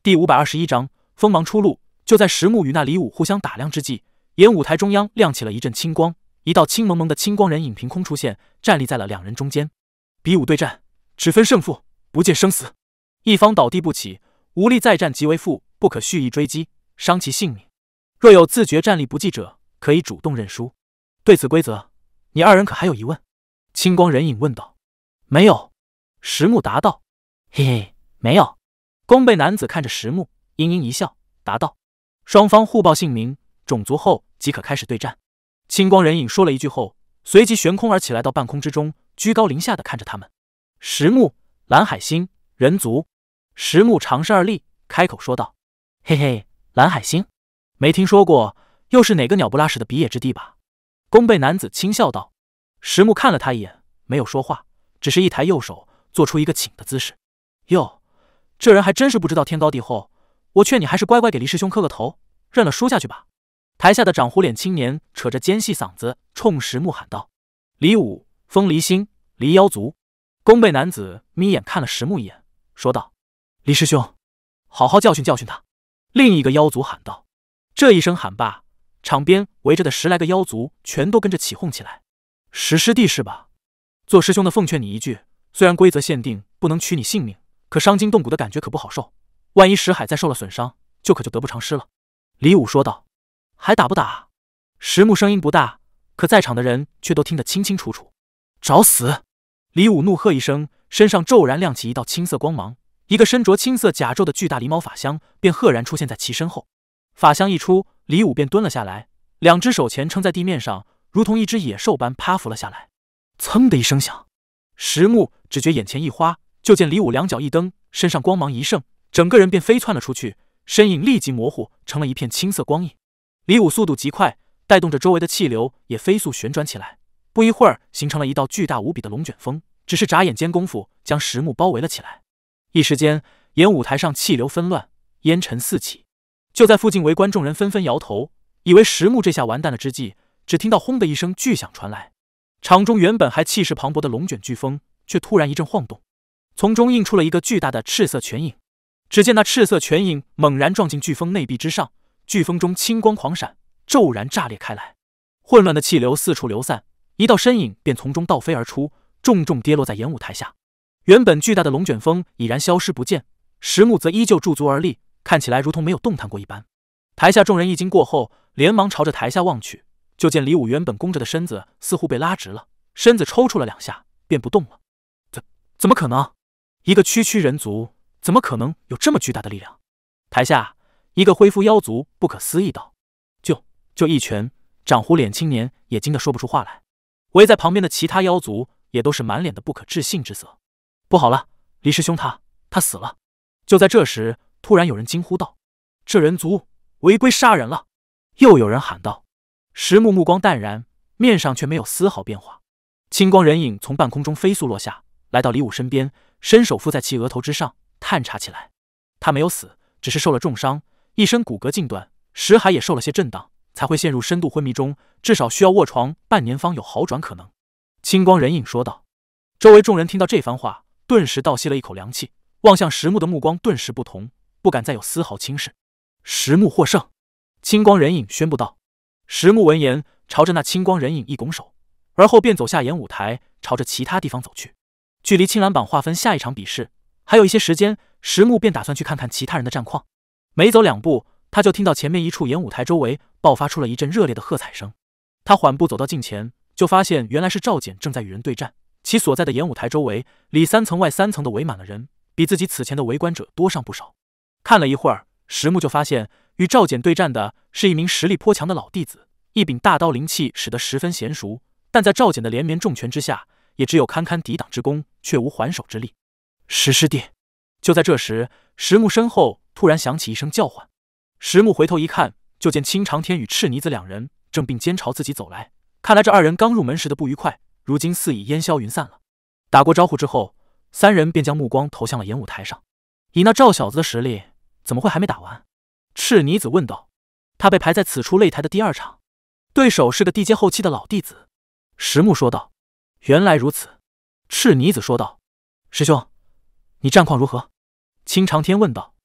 第521章锋芒初露。就在石木与那李武互相打量之际，演武台中央亮起了一阵青光，一道青蒙蒙的青光人影凭空出现，站立在了两人中间。比武对战，只分胜负，不见生死。一方倒地不起，无力再战即为负，不可蓄意追击，伤其性命。若有自觉战力不济者，可以主动认输。对此规则，你二人可还有疑问？青光人影问道。没有。石木答道。嘿嘿，没有。弓背男子看着石木，阴阴一笑，答道。双方互报姓名、种族后，即可开始对战。青光人影说了一句后，随即悬空而起，来到半空之中，居高临下的看着他们。石木，蓝海星，人族。石木长身而立，开口说道：“嘿嘿，蓝海星，没听说过，又是哪个鸟不拉屎的比野之地吧？”弓背男子轻笑道。石木看了他一眼，没有说话，只是一抬右手，做出一个请的姿势。哟，这人还真是不知道天高地厚。我劝你还是乖乖给黎师兄磕个头，认了输下去吧。台下的长胡脸青年扯着尖细嗓子冲石木喊道：“李武，风离星，离妖族。”弓背男子眯眼看了石木一眼，说道：“黎师兄，好好教训教训他。”另一个妖族喊道。这一声喊罢，场边围着的10来个妖族全都跟着起哄起来。石师弟是吧？做师兄的奉劝你一句，虽然规则限定不能取你性命，可伤筋动骨的感觉可不好受。万一石海再受了损伤，就得不偿失了。李武说道。还打不打？石木声音不大，可在场的人却都听得清清楚楚。找死！李武怒喝一声，身上骤然亮起一道青色光芒，一个身着青色甲胄的巨大狸猫法相便赫然出现在其身后。法相一出，李武便蹲了下来，两只手前撑在地面上，如同一只野兽般趴伏了下来。噌的一声响，石木只觉眼前一花，就见李武两脚一蹬，身上光芒一盛，整个人便飞窜了出去，身影立即模糊，成了一片青色光影。李武速度极快，带动着周围的气流也飞速旋转起来，不一会儿形成了一道巨大无比的龙卷风，只是眨眼间功夫将石木包围了起来。一时间，演武台上气流纷乱，烟尘四起。就在附近围观众人纷纷摇头，以为石木这下完蛋了之际，只听到轰的一声巨响传来，场中原本还气势磅礴的龙卷飓风却突然一阵晃动，从中映出了一个巨大的赤色拳影。只见那赤色拳影猛然撞进飓风内壁之上，飓风中青光狂闪，骤然炸裂开来，混乱的气流四处流散，一道身影便从中倒飞而出，重重跌落在演武台下。原本巨大的龙卷风已然消失不见，石木则依旧驻足而立，看起来如同没有动弹过一般。台下众人一惊过后，连忙朝着台下望去，就见李武原本弓着的身子似乎被拉直了，身子抽搐了2下，便不动了。怎么可能？一个区区人族，怎么可能有这么巨大的力量？台下一个恢复妖族不可思议道：“就一拳！”长胡脸青年也惊得说不出话来。围在旁边的其他妖族也都是满脸的不可置信之色。不好了，黎师兄他死了！就在这时，突然有人惊呼道：“这人族违规杀人了！”又有人喊道。石木目光淡然，面上却没有丝毫变化。青光人影从半空中飞速落下，来到李武身边，伸手附在其额头之上，探查起来。他没有死，只是受了重伤，一身骨骼尽断，石海也受了些震荡，才会陷入深度昏迷中，至少需要卧床半年方有好转可能。青光人影说道。周围众人听到这番话，顿时倒吸了一口凉气，望向石木的目光顿时不同，不敢再有丝毫轻视。石木获胜！青光人影宣布道。石木闻言，朝着那青光人影一拱手，而后便走下演武台，朝着其他地方走去。距离青蓝榜划分下一场比试还有一些时间，石木便打算去看看其他人的战况。没走2步，他就听到前面一处演武台周围爆发出了一阵热烈的喝彩声。他缓步走到近前，就发现原来是赵简正在与人对战，其所在的演武台周围里3层外3层的围满了人，比自己此前的围观者多上不少。看了一会儿，石木就发现与赵简对战的是一名实力颇强的老弟子，一柄大刀灵气使得十分娴熟，但在赵简的连绵重拳之下，也只有堪堪抵挡之功，却无还手之力。石师弟！就在这时，石木身后突然响起一声叫唤。石木回头一看，就见青长天与赤妮子2人正并肩朝自己走来。看来这2人刚入门时的不愉快，如今似已烟消云散了。打过招呼之后，3人便将目光投向了演武台上。以那赵小子的实力，怎么会还没打完？赤妮子问道。他被排在此处擂台的第2场，对手是个地阶后期的老弟子。石木说道。原来如此。赤妮子说道。师兄，你战况如何？青长天问道。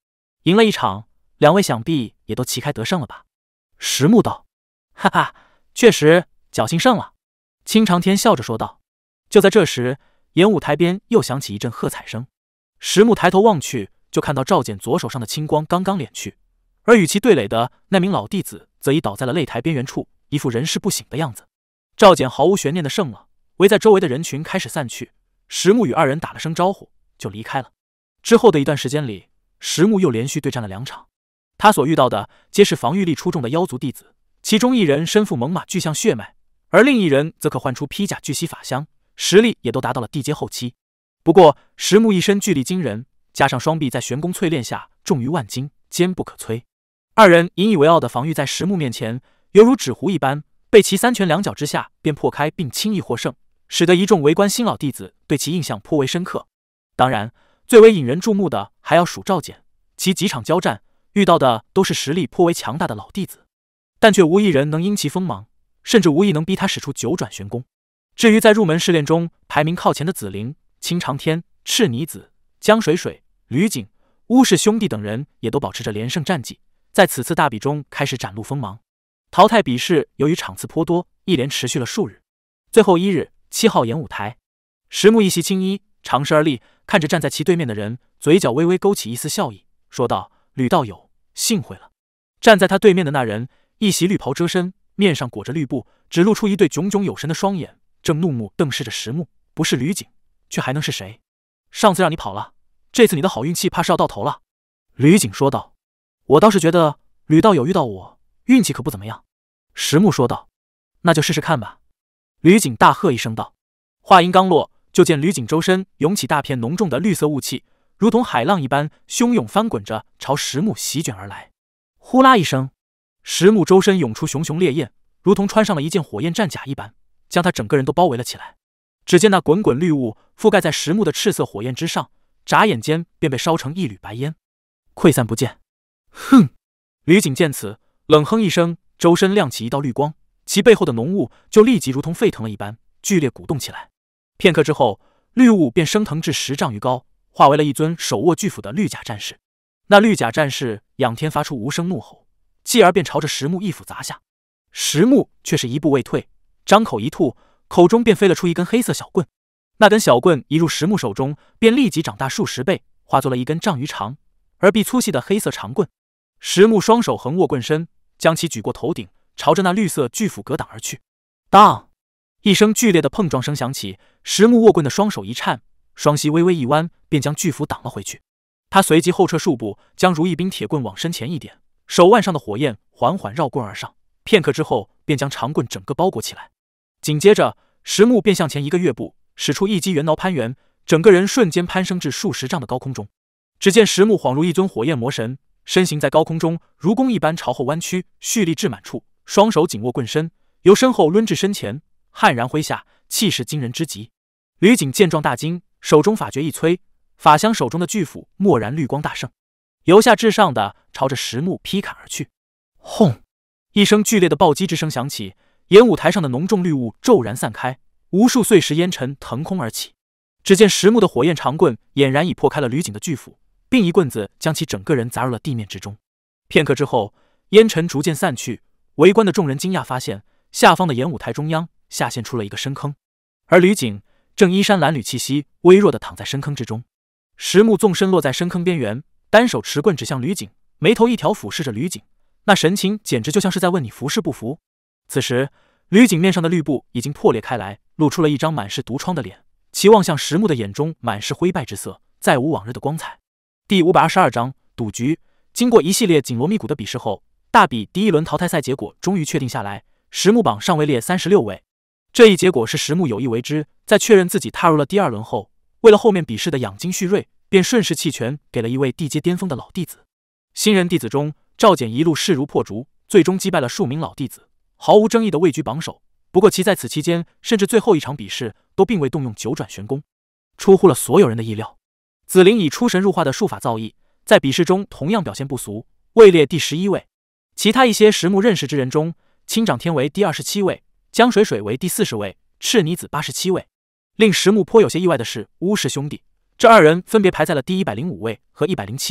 赢了一场，两位想必也都旗开得胜了吧？石木道：哈哈，确实侥幸胜了。清长天笑着说道。就在这时，演武台边又响起一阵喝彩声。石木抬头望去，就看到赵简左手上的青光刚刚敛去，而与其对垒的那名老弟子则已倒在了擂台边缘处，一副人事不省的样子。赵简毫无悬念的胜了，围在周围的人群开始散去。石木与二人打了声招呼，就离开了。之后的一段时间里，石木又连续对战了2场，他所遇到的皆是防御力出众的妖族弟子，其中一人身负猛犸巨象血脉，而另一人则可唤出披甲巨蜥法相，实力也都达到了地阶后期。不过石木一身巨力惊人，加上双臂在玄功淬炼下重于万斤，坚不可摧。二人引以为傲的防御在石木面前犹如纸糊一般，被其3拳2脚之下便破开并轻易获胜，使得一众围观新老弟子对其印象颇为深刻。当然最为引人注目的还要数赵简，其几场交战遇到的都是实力颇为强大的老弟子，但却无一人能因其锋芒，甚至无一能逼他使出9转玄功。至于在入门试炼中排名靠前的紫菱、青长天、赤泥子、江水水、吕景、乌氏兄弟等人也都保持着连胜战绩，在此次大比中开始展露锋芒。淘汰比试由于场次颇多，一连持续了数日。最后1日7号演武台，石木一袭青衣，长身而立，看着站在其对面的人，嘴角微微勾起一丝笑意，说道：吕道友，幸会了。站在他对面的那人一袭绿袍遮身，面上裹着绿布，只露出一对炯炯有神的双眼，正怒目瞪视着石木。不是吕景，却还能是谁？上次让你跑了，这次你的好运气怕是要到头了。吕景说道。我倒是觉得吕道友遇到我运气可不怎么样。石木说道。那就试试看吧。吕景大喝一声道。话音刚落，就见吕景周身涌起大片浓重的绿色雾气，如同海浪一般汹涌翻滚着朝石木席卷而来。呼啦一声，石木周身涌出熊熊烈焰，如同穿上了一件火焰战甲一般，将他整个人都包围了起来。只见那滚滚绿雾覆盖在石木的赤色火焰之上，眨眼间便被烧成一缕白烟，溃散不见。哼！吕景见此，冷哼一声，周身亮起一道绿光，其背后的浓雾就立即如同沸腾了一般，剧烈鼓动起来。片刻之后，绿雾便升腾至10丈余高，化为了一尊手握巨斧的绿甲战士。那绿甲战士仰天发出无声怒吼，继而便朝着石木一斧砸下。石木却是一步未退，张口一吐，口中便飞了出一根黑色小棍。那根小棍一入石木手中，便立即长大数十倍，化作了一根丈余长而臂粗细的黑色长棍。石木双手横握棍身，将其举过头顶，朝着那绿色巨斧格挡而去。当一声剧烈的碰撞声响起，石木握棍的双手一颤，双膝微微一弯，便将巨斧挡了回去。他随即后撤数步，将如意冰铁棍往身前一点，手腕上的火焰缓缓绕棍而上，片刻之后便将长棍整个包裹起来。紧接着石木便向前一个跃步，使出一击元挠攀援，整个人瞬间攀升至数十丈的高空中。只见石木恍如一尊火焰魔神，身形在高空中如弓一般朝后弯曲，蓄力至满处，双手紧握棍身，由身后抡至身前，悍然挥下，气势惊人之极。吕景见状大惊，手中法诀一催，法相手中的巨斧蓦然绿光大盛，由下至上的朝着石木劈砍而去。轰！一声剧烈的暴击之声响起，演武台上的浓重绿雾骤然散开，无数碎石烟尘腾空而起。只见石木的火焰长棍俨然已破开了吕景的巨斧，并一棍子将其整个人砸入了地面之中。片刻之后，烟尘逐渐散去，围观的众人惊讶发现，下方的演武台中央下陷出了一个深坑，而吕景正衣衫褴褛气息微弱地躺在深坑之中。石木纵身落在深坑边缘，单手持棍指向吕景，眉头一挑俯视着吕景，那神情简直就像是在问你服是不服。此时吕景面上的绿布已经破裂开来，露出了一张满是毒疮的脸，其望向石木的眼中满是灰败之色，再无往日的光彩。第522章赌局。经过一系列紧锣密鼓的比试后，大比第1轮淘汰赛结果终于确定下来，石木榜上位列36位。这一结果是石木有意为之，在确认自己踏入了第2轮后，为了后面比试的养精蓄锐，便顺势弃权给了一位地阶巅峰的老弟子。新人弟子中，赵简一路势如破竹，最终击败了数名老弟子，毫无争议的位居榜首。不过其在此期间，甚至最后一场比试都并未动用9转玄功，出乎了所有人的意料。紫菱以出神入化的术法造诣，在比试中同样表现不俗，位列第11位。其他一些石木认识之人中，青长天为第27位，江水水为第40位，赤泥子87位。令石木颇有些意外的是，乌氏兄弟这2人分别排在了第105位和107位，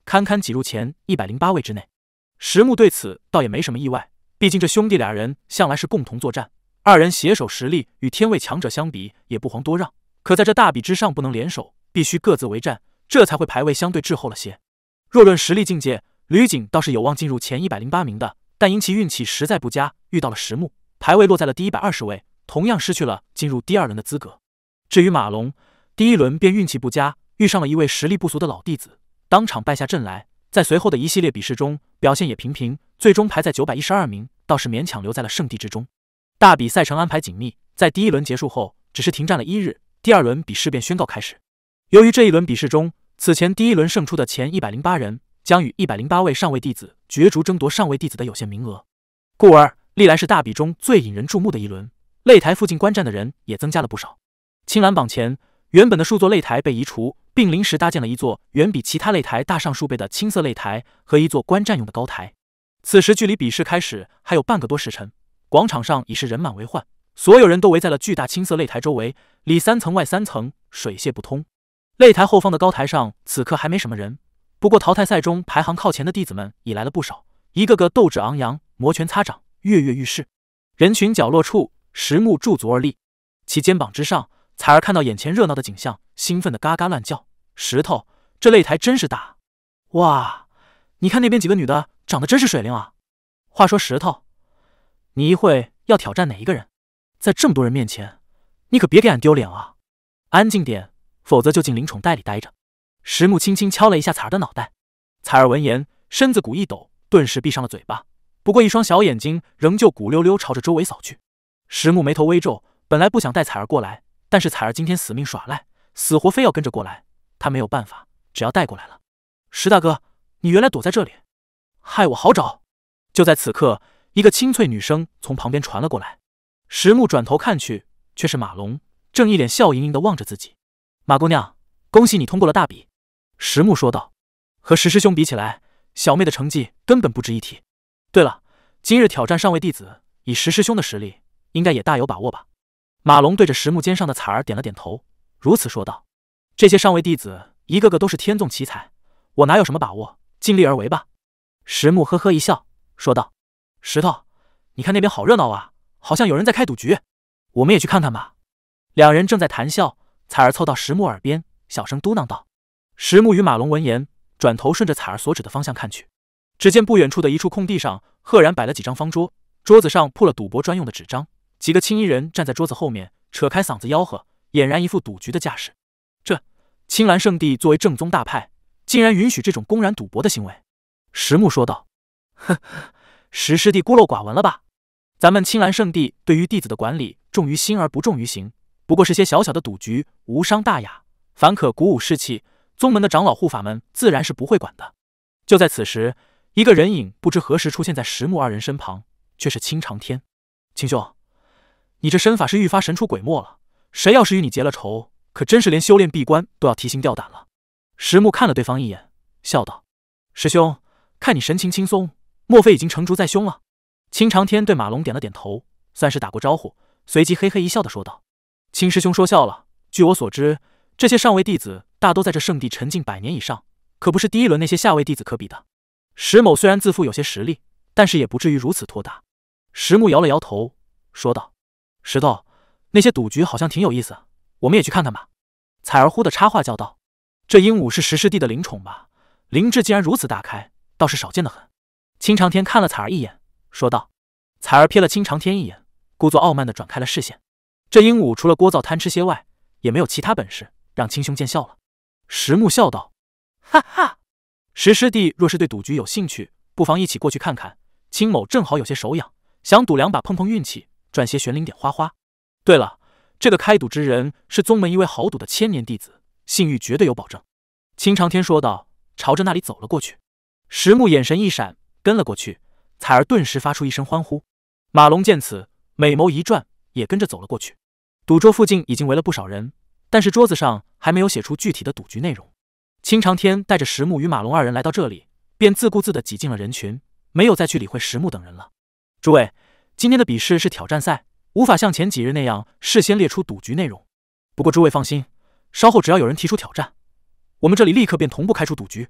堪堪挤入前108位之内。石木对此倒也没什么意外，毕竟这兄弟俩人向来是共同作战，二人携手实力与天位强者相比也不遑多让。可在这大比之上不能联手，必须各自为战，这才会排位相对滞后了些。若论实力境界，吕景倒是有望进入前108名的，但因其运气实在不佳，遇到了石木，排位落在了第120位，同样失去了进入第2轮的资格。至于马龙，第1轮便运气不佳，遇上了一位实力不俗的老弟子，当场败下阵来。在随后的一系列比试中，表现也平平，最终排在912名，倒是勉强留在了圣地之中。大比赛程安排紧密，在第1轮结束后，只是停战了1日，第2轮比试便宣告开始。由于这一轮比试中，此前第1轮胜出的前108人将与108位上位弟子角逐争夺上位弟子的有限名额，故而历来是大比中最引人注目的一轮。擂台附近观战的人也增加了不少。青蓝榜前，原本的数座擂台被移除，并临时搭建了一座远比其他擂台大上数倍的青色擂台和一座观战用的高台。此时距离比试开始还有半个多时辰，广场上已是人满为患，所有人都围在了巨大青色擂台周围，里3层外3层，水泄不通。擂台后方的高台上此刻还没什么人，不过淘汰赛中排行靠前的弟子们已来了不少，一个个斗志昂扬，摩拳擦掌，跃跃欲试。人群角落处，石木驻足而立，其肩膀之上，彩儿看到眼前热闹的景象，兴奋的嘎嘎乱叫：“石头，这擂台真是大！哇，你看那边几个女的，长得真是水灵啊！话说石头，你一会要挑战哪一个人？在这么多人面前，你可别给俺丢脸啊！安静点，否则就进灵宠袋里待着。”石木轻轻敲了一下彩儿的脑袋，彩儿闻言，身子骨一抖，顿时闭上了嘴巴，不过一双小眼睛仍旧鼓溜溜朝着周围扫去。石木眉头微皱，本来不想带彩儿过来，但是彩儿今天死命耍赖，死活非要跟着过来，他没有办法，只要带过来了。石大哥，你原来躲在这里，害我好找。就在此刻，一个清脆女声从旁边传了过来。石木转头看去，却是马龙，正一脸笑盈盈地望着自己。马姑娘，恭喜你通过了大比。石木说道，和石师兄比起来，小妹的成绩根本不值一提。对了，今日挑战上位弟子，以石师兄的实力，应该也大有把握吧？马龙对着石木肩上的彩儿点了点头，如此说道。这些上位弟子一个个都是天纵奇才，我哪有什么把握，尽力而为吧。石木呵呵一笑，说道：“石头，你看那边好热闹啊，好像有人在开赌局，我们也去看看吧。”两人正在谈笑，彩儿凑到石木耳边，小声嘟囔道。石木与马龙闻言，转头顺着彩儿所指的方向看去，只见不远处的一处空地上，赫然摆了几张方桌，桌子上铺了赌博专用的纸张，几个青衣人站在桌子后面，扯开嗓子吆喝，俨然一副赌局的架势。这青蓝圣地作为正宗大派，竟然允许这种公然赌博的行为。石木说道：“哼，石师弟孤陋寡闻了吧？咱们青蓝圣地对于弟子的管理重于心而不重于刑，不过是些小小的赌局，无伤大雅，凡可鼓舞士气，宗门的长老护法们自然是不会管的。”就在此时，一个人影不知何时出现在石木二人身旁，却是青长天。青兄，你这身法是愈发神出鬼没了，谁要是与你结了仇，可真是连修炼闭关都要提心吊胆了。石木看了对方一眼，笑道：“师兄，看你神情轻松，莫非已经成竹在胸了？”青长天对马龙点了点头，算是打过招呼，随即嘿嘿一笑的说道：“青师兄说笑了，据我所知，这些上位弟子大都在这圣地沉浸100年以上，可不是第一轮那些下位弟子可比的。石某虽然自负有些实力，但是也不至于如此拖大。”石木摇了摇头，说道：“石头，那些赌局好像挺有意思，我们也去看看吧。”彩儿忽的插话叫道：“这鹦鹉是石师弟的灵宠吧？灵智既然如此大开，倒是少见的很。”青长天看了彩儿一眼，说道。彩儿瞥了青长天一眼，故作傲慢地转开了视线。这鹦鹉除了聒噪贪吃些外，也没有其他本事，让青兄见笑了。石木笑道：“哈哈，石师弟若是对赌局有兴趣，不妨一起过去看看。青某正好有些手痒，想赌2把碰碰运气，赚些玄灵点花花。对了，这个开赌之人是宗门一位豪赌的千年弟子，信誉绝对有保证。”青长天说道，朝着那里走了过去。石木眼神一闪，跟了过去。彩儿顿时发出一声欢呼。马龙见此，美眸一转，也跟着走了过去。赌桌附近已经围了不少人，但是桌子上还没有写出具体的赌局内容。青长天带着石木与马龙二人来到这里，便自顾自地挤进了人群，没有再去理会石木等人了。诸位，今天的比试是挑战赛，无法像前几日那样事先列出赌局内容。不过诸位放心，稍后只要有人提出挑战，我们这里立刻便同步开出赌局。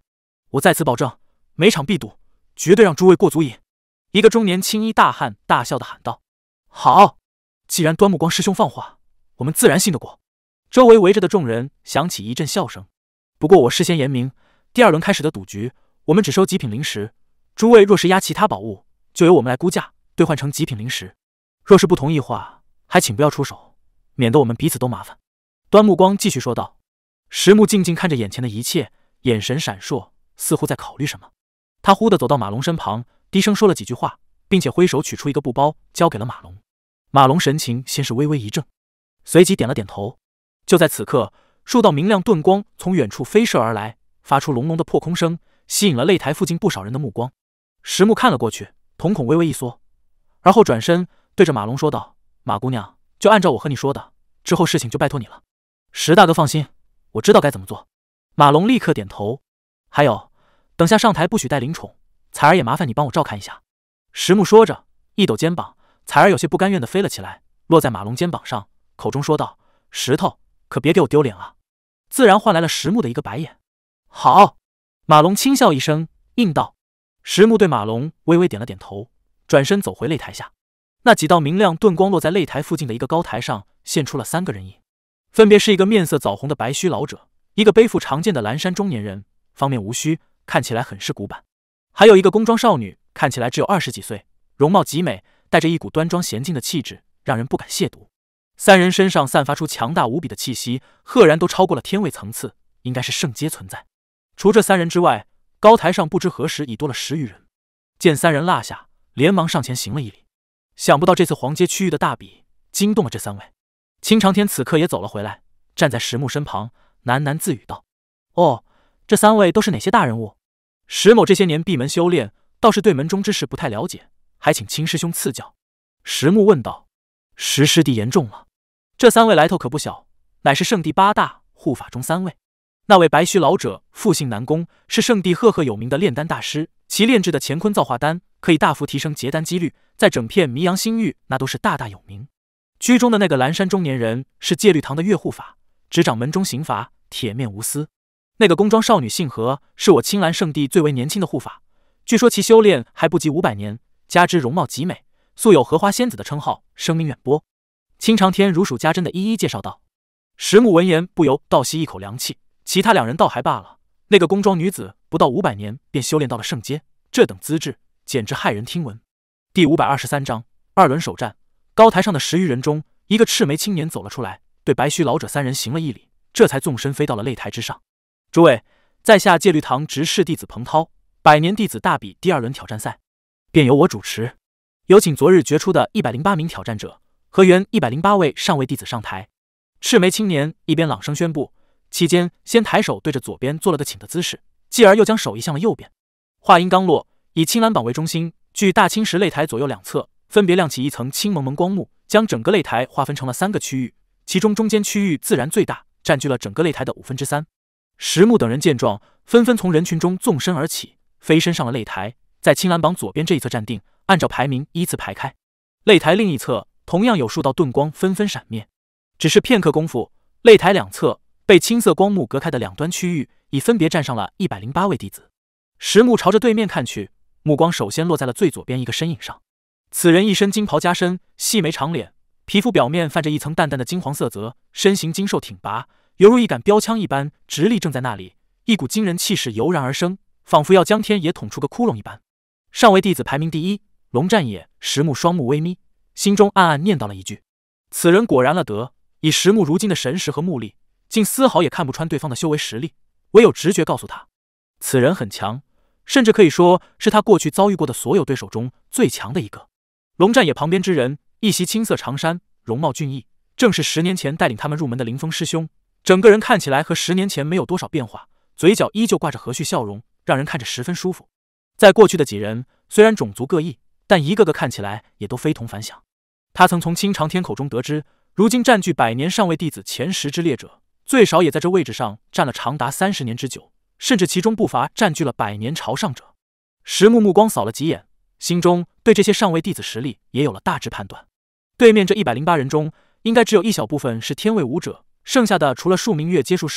我在此保证，每场必赌，绝对让诸位过足瘾。一个中年青衣大汉大笑地喊道：“好，既然端木光师兄放话，我们自然信得过。”周围围着的众人响起一阵笑声。不过我事先言明，第二轮开始的赌局，我们只收极品灵石，诸位若是押其他宝物，就由我们来估价兑换成极品灵石。若是不同意话，还请不要出手，免得我们彼此都麻烦。端木光继续说道。石木静静看着眼前的一切，眼神闪烁，似乎在考虑什么。他忽地走到马龙身旁，低声说了几句话，并且挥手取出一个布包，交给了马龙。马龙神情先是微微一怔，随即点了点头。就在此刻，数道明亮盾光从远处飞射而来，发出隆隆的破空声，吸引了擂台附近不少人的目光。石木看了过去，瞳孔微微一缩，而后转身对着马龙说道：“马姑娘，就按照我和你说的，之后事情就拜托你了。”石大哥放心，我知道该怎么做。马龙立刻点头。还有，等下上台不许带灵宠，彩儿也麻烦你帮我照看一下。石木说着，一抖肩膀，彩儿有些不甘愿地飞了起来，落在马龙肩膀上，口中说道：“石头，可别给我丢脸啊！”自然换来了石木的一个白眼。好，马龙轻笑一声，应道。石木对马龙微微点了点头，转身走回擂台下。那几道明亮盾光落在擂台附近的一个高台上，现出了3个人影，分别是一个面色枣红的白须老者，一个背负长剑的蓝衫中年人，方面无须，看起来很是古板，还有一个宫装少女，看起来只有20几岁，容貌极美，带着一股端庄娴静的气质，让人不敢亵渎。3人身上散发出强大无比的气息，赫然都超过了天位层次，应该是圣阶存在。除这3人之外，高台上不知何时已多了10余人。见3人落下，连忙上前行了一礼。想不到这次黄阶区域的大比惊动了这3位。青长天此刻也走了回来，站在石木身旁，喃喃自语道：“哦，这3位都是哪些大人物？石某这些年闭门修炼，倒是对门中之事不太了解，还请青师兄赐教。”石木问道。石师弟言重了，这3位来头可不小，乃是圣地8大护法中3位。那位白须老者复姓南宫，是圣地赫赫有名的炼丹大师，其炼制的乾坤造化丹可以大幅提升结丹几率，在整片迷阳星域那都是大大有名。居中的那个蓝衫中年人是戒律堂的月护法，执掌门中刑罚，铁面无私。那个宫装少女姓何，是我青蓝圣地最为年轻的护法，据说其修炼还不及500年，加之容貌极美，素有荷花仙子的称号，声名远播。青长天如数家珍的一一介绍道。石木闻言不由倒吸一口凉气，其他2人倒还罢了，那个宫装女子不到500年便修炼到了圣阶，这等资质简直骇人听闻。第523章2轮首战。高台上的10余人中，一个赤眉青年走了出来，对白须老者3人行了一礼，这才纵身飞到了擂台之上。诸位，在下戒律堂执事弟子彭涛，100年弟子大比第2轮挑战赛便由我主持，有请昨日决出的108名挑战者和原108位上位弟子上台。赤眉青年一边朗声宣布，期间先抬手对着左边做了个请的姿势，继而又将手移向了右边。话音刚落，以青蓝榜为中心，距大青石擂台左右2侧分别亮起一层青蒙蒙光幕，将整个擂台划分成了3个区域，其中中间区域自然最大，占据了整个擂台的3/5。石木等人见状，纷纷从人群中纵身而起，飞身上了擂台，在青蓝榜左边这一侧站定，按照排名依次排开。擂台另一侧同样有数道盾光纷纷闪灭，只是片刻功夫，擂台2侧被青色光幕隔开的2端区域已分别站上了108位弟子。石木朝着对面看去，目光首先落在了最左边一个身影上。此人一身金袍加身，细眉长脸，皮肤表面泛着一层淡淡的金黄色泽，身形精瘦挺拔，犹如一杆标枪一般直立正在那里，一股惊人气势油然而生，仿佛要将天也捅出个窟窿一般。上位弟子排名第1，龙战野。石木双目微眯，心中暗暗念叨了一句：此人果然了得，以石木如今的神识和目力，竟丝毫也看不穿对方的修为实力，唯有直觉告诉他，此人很强，甚至可以说是他过去遭遇过的所有对手中最强的一个。龙战野旁边之人，一袭青色长衫，容貌俊逸，正是10年前带领他们入门的林峰师兄，整个人看起来和10年前没有多少变化，嘴角依旧挂着和煦笑容，让人看着十分舒服。在过去的几人虽然种族各异，但一个个看起来也都非同凡响。他曾从青长天口中得知，如今占据100年上位弟子前10之列者，最少也在这位置上站了长达30年之久，甚至其中不乏占据了100年朝上者。石木目光扫了几眼，心中对这些上位弟子实力也有了大致判断。对面这108人中，应该只有一小部分是天位武者，剩下的除了数名月阶术士外，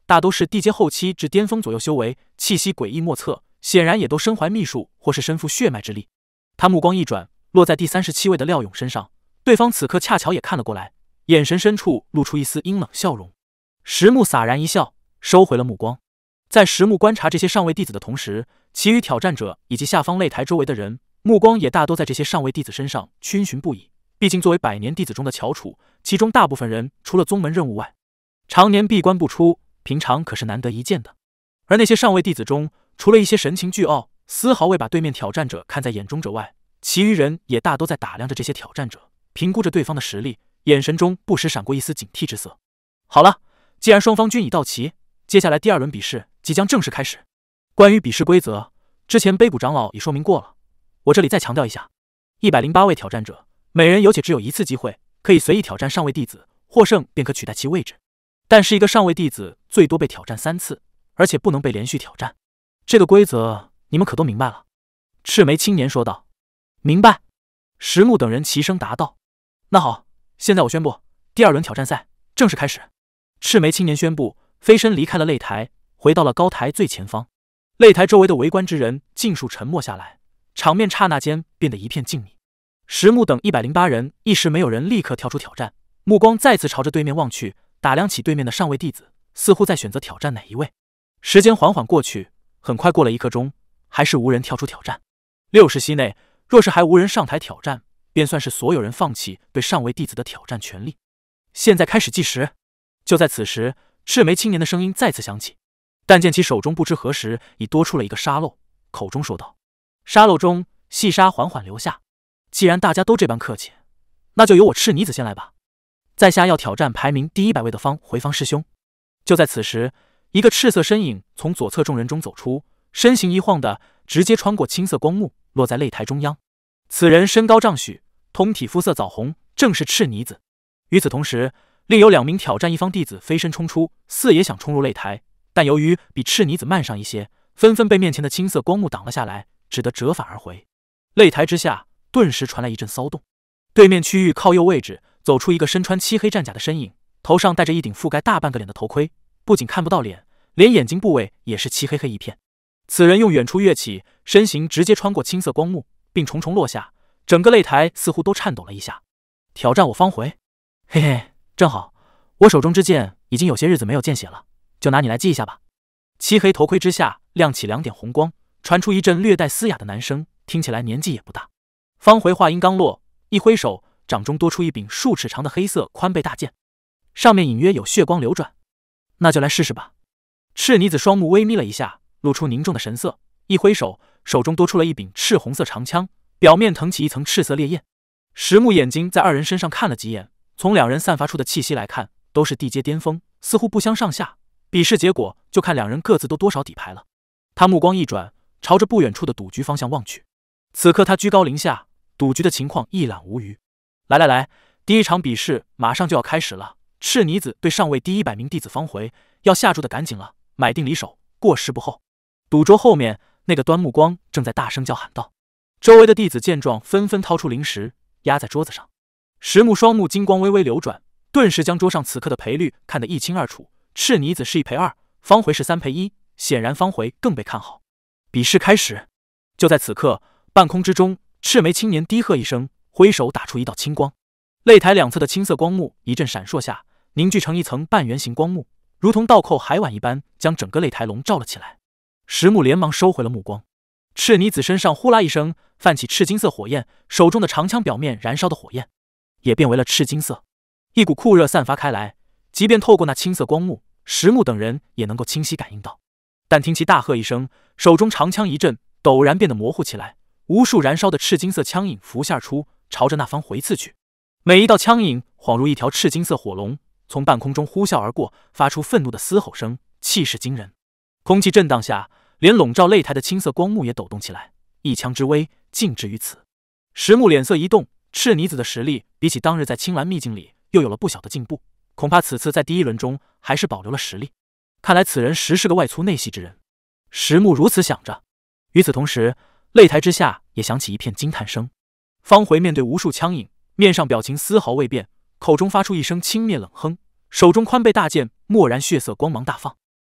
大都是地阶后期至巅峰左右修为，气息诡异莫测，显然也都身怀秘术或是身负血脉之力。他目光一转，落在第37位的廖勇身上，对方此刻恰巧也看了过来，眼神深处露出一丝阴冷笑容。石木洒然一笑，收回了目光。在石木观察这些上位弟子的同时，其余挑战者以及下方擂台周围的人目光也大都在这些上位弟子身上逡巡不已。毕竟作为百年弟子中的翘楚，其中大部分人除了宗门任务外，常年闭关不出，平常可是难得一见的。而那些上位弟子中，除了一些神情倨傲、丝毫未把对面挑战者看在眼中者外，其余人也大都在打量着这些挑战者，评估着对方的实力，眼神中不时闪过一丝警惕之色。好了，既然双方均已到齐，接下来第2轮比试即将正式开始。关于比试规则，之前碑谷长老已说明过了，我这里再强调一下：108位挑战者，每人有且只有1次机会，可以随意挑战上位弟子，获胜便可取代其位置。但是一个上位弟子最多被挑战3次，而且不能被连续挑战。这个规则你们可都明白了？赤眉青年说道。明白。石木等人齐声答道。那好，现在我宣布，第2轮挑战赛正式开始。赤眉青年宣布，飞身离开了擂台，回到了高台最前方。擂台周围的围观之人尽数沉默下来，场面刹那间变得一片静谧。石木等108人一时没有人立刻跳出挑战，目光再次朝着对面望去，打量起对面的上位弟子，似乎在选择挑战哪一位。时间缓缓过去，很快过了1刻钟，还是无人跳出挑战。60息内，若是还无人上台挑战，便算是所有人放弃对上位弟子的挑战权利。现在开始计时。就在此时，赤眉青年的声音再次响起，但见其手中不知何时已多出了一个沙漏，口中说道：沙漏中细沙缓缓流下。既然大家都这般客气，那就由我赤妮子先来吧。在下要挑战排名第100位的方回方师兄。就在此时，一个赤色身影从左侧众人中走出，身形一晃的直接穿过青色光幕，落在擂台中央。此人身高丈许，通体肤色枣红，正是赤妮子。与此同时，另有2名挑战一方弟子飞身冲出，似也想冲入擂台，但由于比赤妮子慢上一些，纷纷被面前的青色光幕挡了下来，只得折返而回。擂台之下顿时传来一阵骚动，对面区域靠右位置走出一个身穿漆黑战甲的身影，头上戴着一顶覆盖大半个脸的头盔，不仅看不到脸，连眼睛部位也是漆黑黑一片。此人用远处跃起，身形直接穿过青色光幕，并重重落下，整个擂台似乎都颤抖了一下。挑战我方回？嘿嘿，正好，我手中之剑已经有些日子没有见血了，就拿你来记一下吧。漆黑头盔之下亮起2点红光，传出一阵略带嘶哑的男声，听起来年纪也不大。方回话音刚落，一挥手，掌中多出一柄数尺长的黑色宽背大剑，上面隐约有血光流转。那就来试试吧。赤妮子双目微眯了一下，露出凝重的神色，一挥手，手中多出了一柄赤红色长枪，表面腾起一层赤色烈焰。石木眼睛在2人身上看了几眼，从2人散发出的气息来看，都是地阶巅峰，似乎不相上下。比试结果就看2人各自都多少底牌了。他目光一转，朝着不远处的赌局方向望去。此刻他居高临下，赌局的情况一览无余。来，第1场比试马上就要开始了。赤妮子对上位第100名弟子方回，要下注的赶紧了，买定离手，过时不候。赌桌后面，那个端木光正在大声叫喊道。周围的弟子见状，纷纷掏出零食压在桌子上。石木双目金光微微流转，顿时将桌上此刻的赔率看得一清二楚。赤妮子是1赔2，方回是3赔1，显然方回更被看好。比试开始。就在此刻，半空之中，赤眉青年低喝一声，挥手打出一道青光。擂台2侧的青色光幕一阵闪烁下，凝聚成一层半圆形光幕，如同倒扣海碗一般，将整个擂台笼罩了起来。石木连忙收回了目光。赤妮子身上呼啦一声泛起赤金色火焰，手中的长枪表面燃烧的火焰也变为了赤金色，一股酷热散发开来，即便透过那青色光幕，石木等人也能够清晰感应到。但听其大喝一声，手中长枪一震，陡然变得模糊起来，无数燃烧的赤金色枪影浮现而出，朝着那方回刺去。每一道枪影恍如一条赤金色火龙，从半空中呼啸而过，发出愤怒的嘶吼声，气势惊人。空气震荡下，连笼罩擂台的青色光幕也抖动起来，一枪之威尽至于此。石木脸色一动，赤妮子的实力比起当日在青蓝秘境里又有了不小的进步，恐怕此次在第1轮中还是保留了实力。看来此人实是个外粗内细之人。石木如此想着。与此同时，擂台之下也响起一片惊叹声。方回面对无数枪影，面上表情丝毫未变，口中发出一声轻蔑冷哼，手中宽背大剑蓦然血色光芒大放。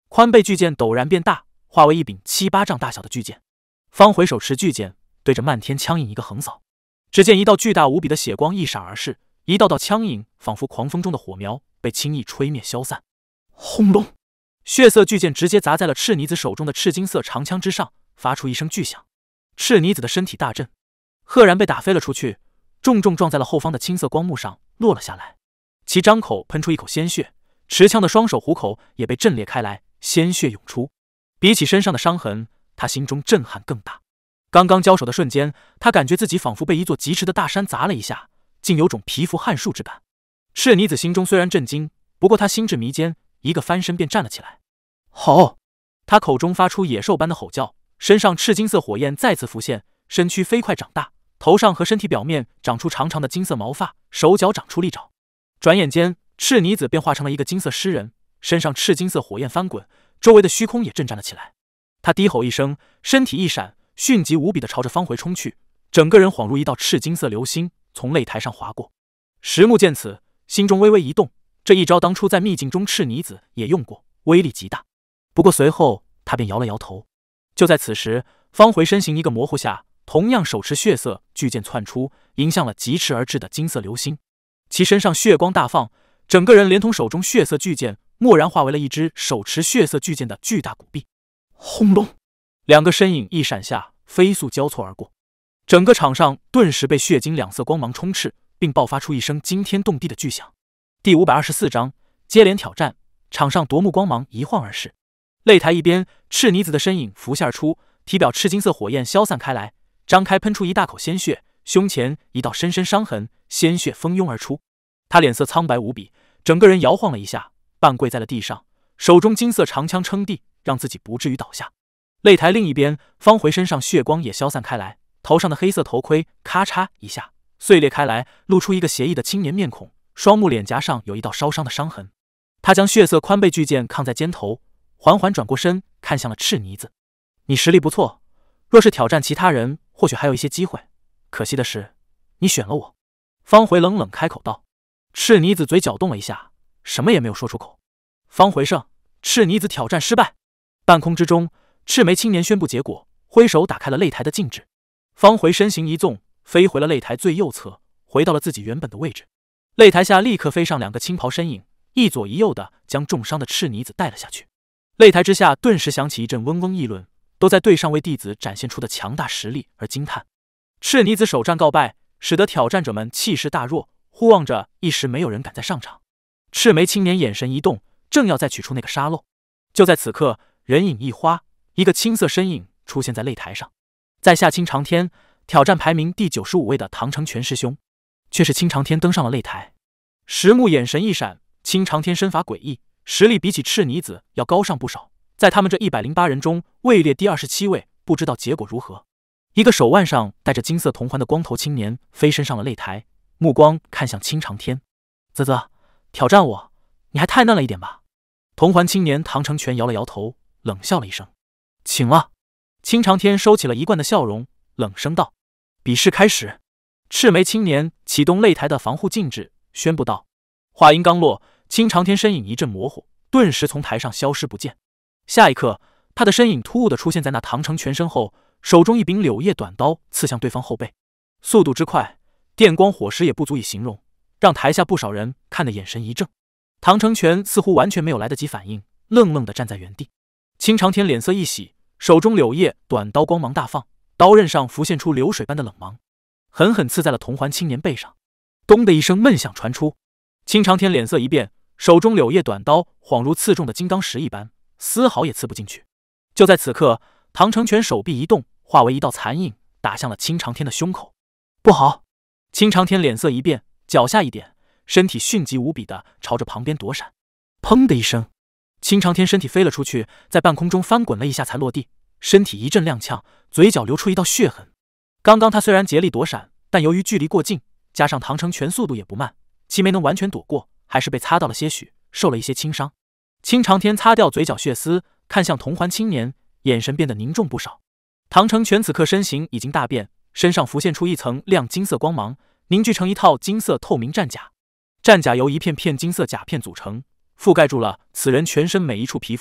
宽背巨剑陡然变大，化为一柄7、8丈大小的巨剑。方回手持巨剑，对着漫天枪影一个横扫。只见一道巨大无比的血光一闪而逝，一道道枪影仿佛狂风中的火苗，被轻易吹灭消散。轰隆！血色巨剑直接砸在了赤妮子手中的赤金色长枪之上，发出一声巨响。赤妮子的身体大震，赫然被打飞了出去，重重撞在了后方的青色光幕上，落了下来。其张口喷出一口鲜血，持枪的双手虎口也被震裂开来，鲜血涌出。比起身上的伤痕，他心中震撼更大。刚刚交手的瞬间，他感觉自己仿佛被一座疾驰的大山砸了一下，竟有种皮肤撼树之感。赤妮子心中虽然震惊，不过他心智弥坚，一个翻身便站了起来。吼！他口中发出野兽般的吼叫，身上赤金色火焰再次浮现，身躯飞快长大，头上和身体表面长出长长的金色毛发，手脚长出利爪。转眼间，赤妮子便化成了一个金色狮人，身上赤金色火焰翻滚，周围的虚空也震颤了起来。他低吼一声，身体一闪，迅疾无比地朝着方回冲去，整个人恍如一道赤金色流星从擂台上划过。石木见此，心中微微一动，这一招当初在秘境中赤妮子也用过，威力极大。不过随后他便摇了摇头。就在此时，方回身形一个模糊下，同样手持血色巨剑窜出，迎向了疾驰而至的金色流星。其身上血光大放，整个人连同手中血色巨剑蓦然化为了一只手持血色巨剑的巨大古臂。轰隆！两个身影一闪下，飞速交错而过，整个场上顿时被血金两色光芒充斥，并爆发出一声惊天动地的巨响。第524章接连挑战。场上夺目光芒一晃而逝，擂台一边，赤妮子的身影浮现而出，体表赤金色火焰消散开来，张开喷出一大口鲜血，胸前一道深深伤痕，鲜血蜂拥而出。他脸色苍白无比，整个人摇晃了一下，半跪在了地上，手中金色长枪撑地，让自己不至于倒下。擂台另一边，方回身上血光也消散开来，头上的黑色头盔咔嚓一下碎裂开来，露出一个邪异的青年面孔，双目脸颊上有一道烧伤的伤痕。他将血色宽背巨剑扛在肩头，缓缓转过身，看向了赤妮子。你实力不错，若是挑战其他人，或许还有一些机会。可惜的是，你选了我。方回冷冷开口道。赤妮子嘴角动了一下，什么也没有说出口。方回胜，赤妮子挑战失败。半空之中，赤眉青年宣布结果，挥手打开了擂台的禁制。方回身形一纵，飞回了擂台最右侧，回到了自己原本的位置。擂台下立刻飞上两个青袍身影，一左一右的将重伤的赤妮子带了下去。擂台之下顿时响起一阵嗡嗡议论，都在对上位弟子展现出的强大实力而惊叹。赤妮子首战告败，使得挑战者们气势大弱，呼望着一时没有人敢再上场。赤眉青年眼神一动，正要再取出那个沙漏。就在此刻，人影一花，一个青色身影出现在擂台上。在下青长天，挑战排名第95位的唐承全师兄。却是青长天登上了擂台。石木眼神一闪，青长天身法诡异，实力比起赤妮子要高上不少，在他们这108人中位列第27位，不知道结果如何。一个手腕上戴着金色铜环的光头青年飞身上了擂台，目光看向青长天。啧啧，挑战我，你还太嫩了一点吧。铜环青年唐承全摇了摇头，冷笑了一声。请了。青长天收起了一贯的笑容，冷声道。比试开始。赤眉青年启动擂台的防护禁制，宣布道。话音刚落，青长天身影一阵模糊，顿时从台上消失不见。下一刻，他的身影突兀地出现在那唐承全身后，手中一柄柳叶短刀刺向对方后背，速度之快，电光火石也不足以形容，让台下不少人看得眼神一怔。唐承全似乎完全没有来得及反应，愣愣地站在原地。青长天脸色一喜，手中柳叶短刀光芒大放，刀刃上浮现出流水般的冷芒，狠狠刺在了铜环青年背上。咚的一声闷响传出，青长天脸色一变，手中柳叶短刀恍如刺中的金刚石一般，丝毫也刺不进去。就在此刻，唐承全手臂一动，化为一道残影，打向了青长天的胸口。不好！青长天脸色一变，脚下一点，身体迅疾无比的朝着旁边躲闪。砰的一声，青长天身体飞了出去，在半空中翻滚了一下才落地，身体一阵踉跄，嘴角流出一道血痕。刚刚他虽然竭力躲闪，但由于距离过近，加上唐承全速度也不慢，其没能完全躲过，还是被擦到了些许，受了一些轻伤。青长天擦掉嘴角血丝，看向铜环青年，眼神变得凝重不少。唐承全此刻身形已经大变，身上浮现出一层亮金色光芒，凝聚成一套金色透明战甲。战甲由一片片金色甲片组成，覆盖住了此人全身每一处皮肤，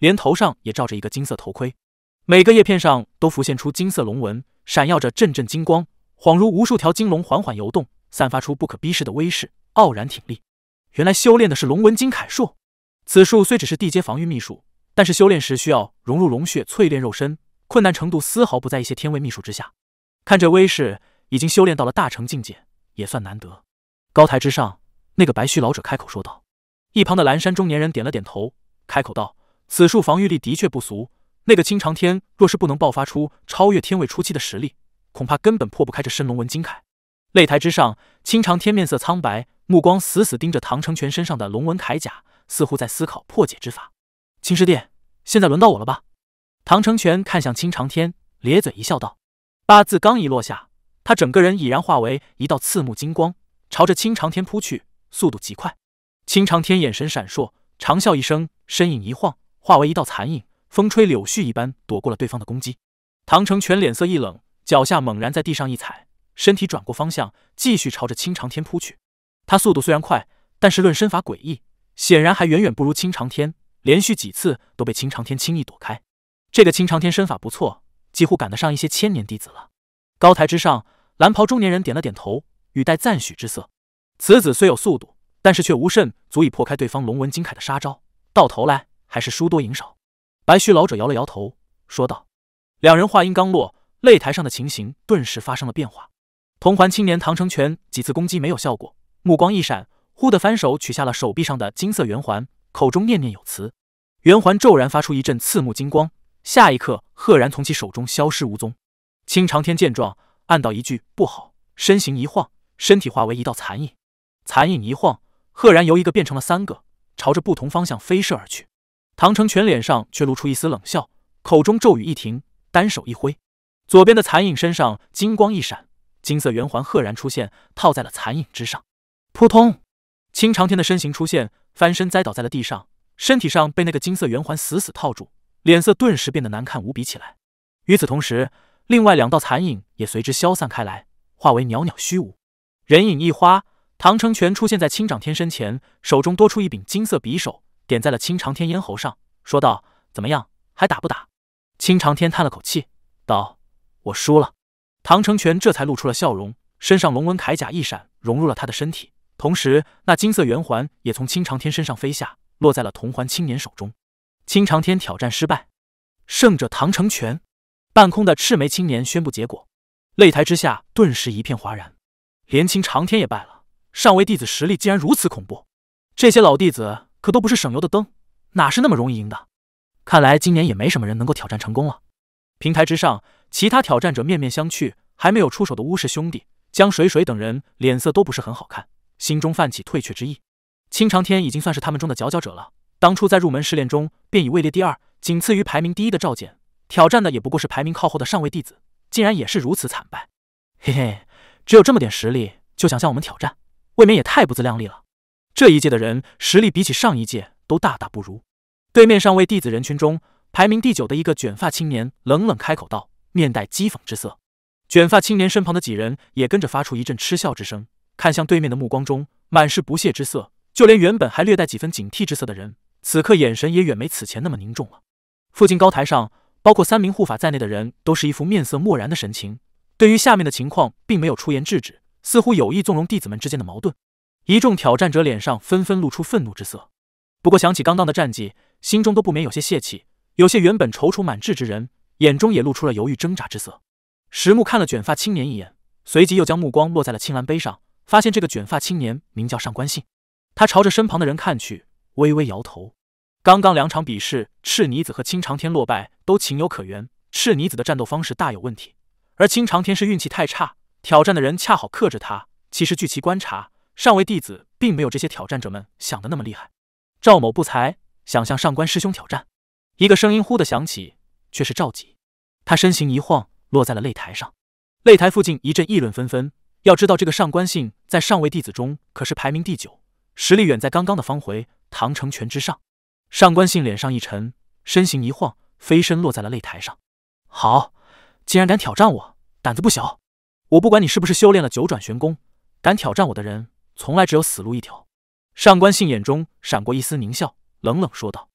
连头上也罩着一个金色头盔，每个叶片上都浮现出金色龙纹，闪耀着阵阵金光，恍如无数条金龙缓缓游动，散发出不可逼视的威势，傲然挺立。原来修炼的是龙纹金铠术。此术虽只是地阶防御秘术，但是修炼时需要融入龙血淬炼肉身，困难程度丝毫不在一些天位秘术之下。看这威势，已经修炼到了大成境界，也算难得。高台之上，那个白须老者开口说道。一旁的蓝山中年人点了点头，开口道：“此术防御力的确不俗，那个青长天若是不能爆发出超越天位初期的实力，恐怕根本破不开这身龙纹金铠。”擂台之上，青长天面色苍白，目光死死盯着唐承权身上的龙纹铠甲，似乎在思考破解之法。青师弟，现在轮到我了吧？唐承权看向青长天，咧嘴一笑道。八字刚一落下，他整个人已然化为一道刺目金光，朝着青长天扑去，速度极快。青长天眼神闪烁，长啸一声，身影一晃，化为一道残影，风吹柳絮一般躲过了对方的攻击。唐承权脸色一冷，脚下猛然在地上一踩，身体转过方向，继续朝着青长天扑去。他速度虽然快，但是论身法诡异，显然还远远不如青长天，连续几次都被青长天轻易躲开。这个青长天身法不错，几乎赶得上一些千年弟子了。高台之上，蓝袍中年人点了点头，语带赞许之色。此子虽有速度，但是却无甚足以破开对方龙纹金铠的杀招，到头来还是输多赢少。白须老者摇了摇头，说道。两人话音刚落，擂台上的情形顿时发生了变化。铜环青年唐承权几次攻击没有效果，目光一闪，忽地反手取下了手臂上的金色圆环，口中念念有词。圆环骤然发出一阵刺目金光，下一刻赫然从其手中消失无踪。青长天见状，暗道一句不好，身形一晃，身体化为一道残影。残影一晃，赫然由一个变成了三个，朝着不同方向飞射而去。唐承权脸上却露出一丝冷笑，口中咒语一停，单手一挥，左边的残影身上金光一闪，金色圆环赫然出现，套在了残影之上。扑通！青长天的身形出现，翻身栽倒在了地上，身体上被那个金色圆环死死套住，脸色顿时变得难看无比起来。与此同时，另外两道残影也随之消散开来，化为袅袅虚无。人影一花，唐承权出现在青长天身前，手中多出一柄金色匕首，点在了青长天咽喉上，说道：“怎么样，还打不打？”青长天叹了口气，道：“我输了。”唐承权这才露出了笑容，身上龙纹铠甲一闪，融入了他的身体，同时那金色圆环也从青长天身上飞下，落在了铜环青年手中。青长天挑战失败，胜者唐承权。半空的赤眉青年宣布结果。擂台之下顿时一片哗然，连青长天也败了，上位弟子实力竟然如此恐怖，这些老弟子可都不是省油的灯，哪是那么容易赢的？看来今年也没什么人能够挑战成功了。平台之上，其他挑战者面面相觑，还没有出手的巫氏兄弟江水水等人脸色都不是很好看，心中泛起退却之意。青长天已经算是他们中的佼佼者了，当初在入门试炼中便已位列第二，仅次于排名第一的赵简，挑战的也不过是排名靠后的上位弟子，竟然也是如此惨败。嘿嘿，只有这么点实力就想向我们挑战，未免也太不自量力了。这一届的人实力比起上一届都大大不如。对面上位弟子人群中，排名第9的一个卷发青年冷冷开口道，面带讥讽之色。卷发青年身旁的几人也跟着发出一阵嗤笑之声，看向对面的目光中满是不屑之色，就连原本还略带几分警惕之色的人，此刻眼神也远没此前那么凝重了。附近高台上，包括3名护法在内的人都是一副面色漠然的神情，对于下面的情况并没有出言制止，似乎有意纵容弟子们之间的矛盾。一众挑战者脸上纷纷露出愤怒之色，不过想起刚刚的战绩，心中都不免有些泄气，有些原本踌躇满志之人眼中也露出了犹豫挣扎之色。石木看了卷发青年一眼，随即又将目光落在了青蓝杯上，发现这个卷发青年名叫上官信。他朝着身旁的人看去，微微摇头。刚刚2场比试，赤泥子和青长天落败都情有可原，赤泥子的战斗方式大有问题，而青长天是运气太差，挑战的人恰好克制他。其实据其观察，上位弟子并没有这些挑战者们想的那么厉害。赵某不才，想向上官师兄挑战。一个声音忽地响起，却是赵己。他身形一晃，落在了擂台上。擂台附近一阵议论纷纷。要知道这个上官信在上位弟子中可是排名第9，实力远在刚刚的方回唐承权之上。上官信脸上一沉，身形一晃，飞身落在了擂台上。好，既然敢挑战我，胆子不小。我不管你是不是修炼了9转玄功，敢挑战我的人从来只有死路一条。上官信眼中闪过一丝狞笑，冷冷说道。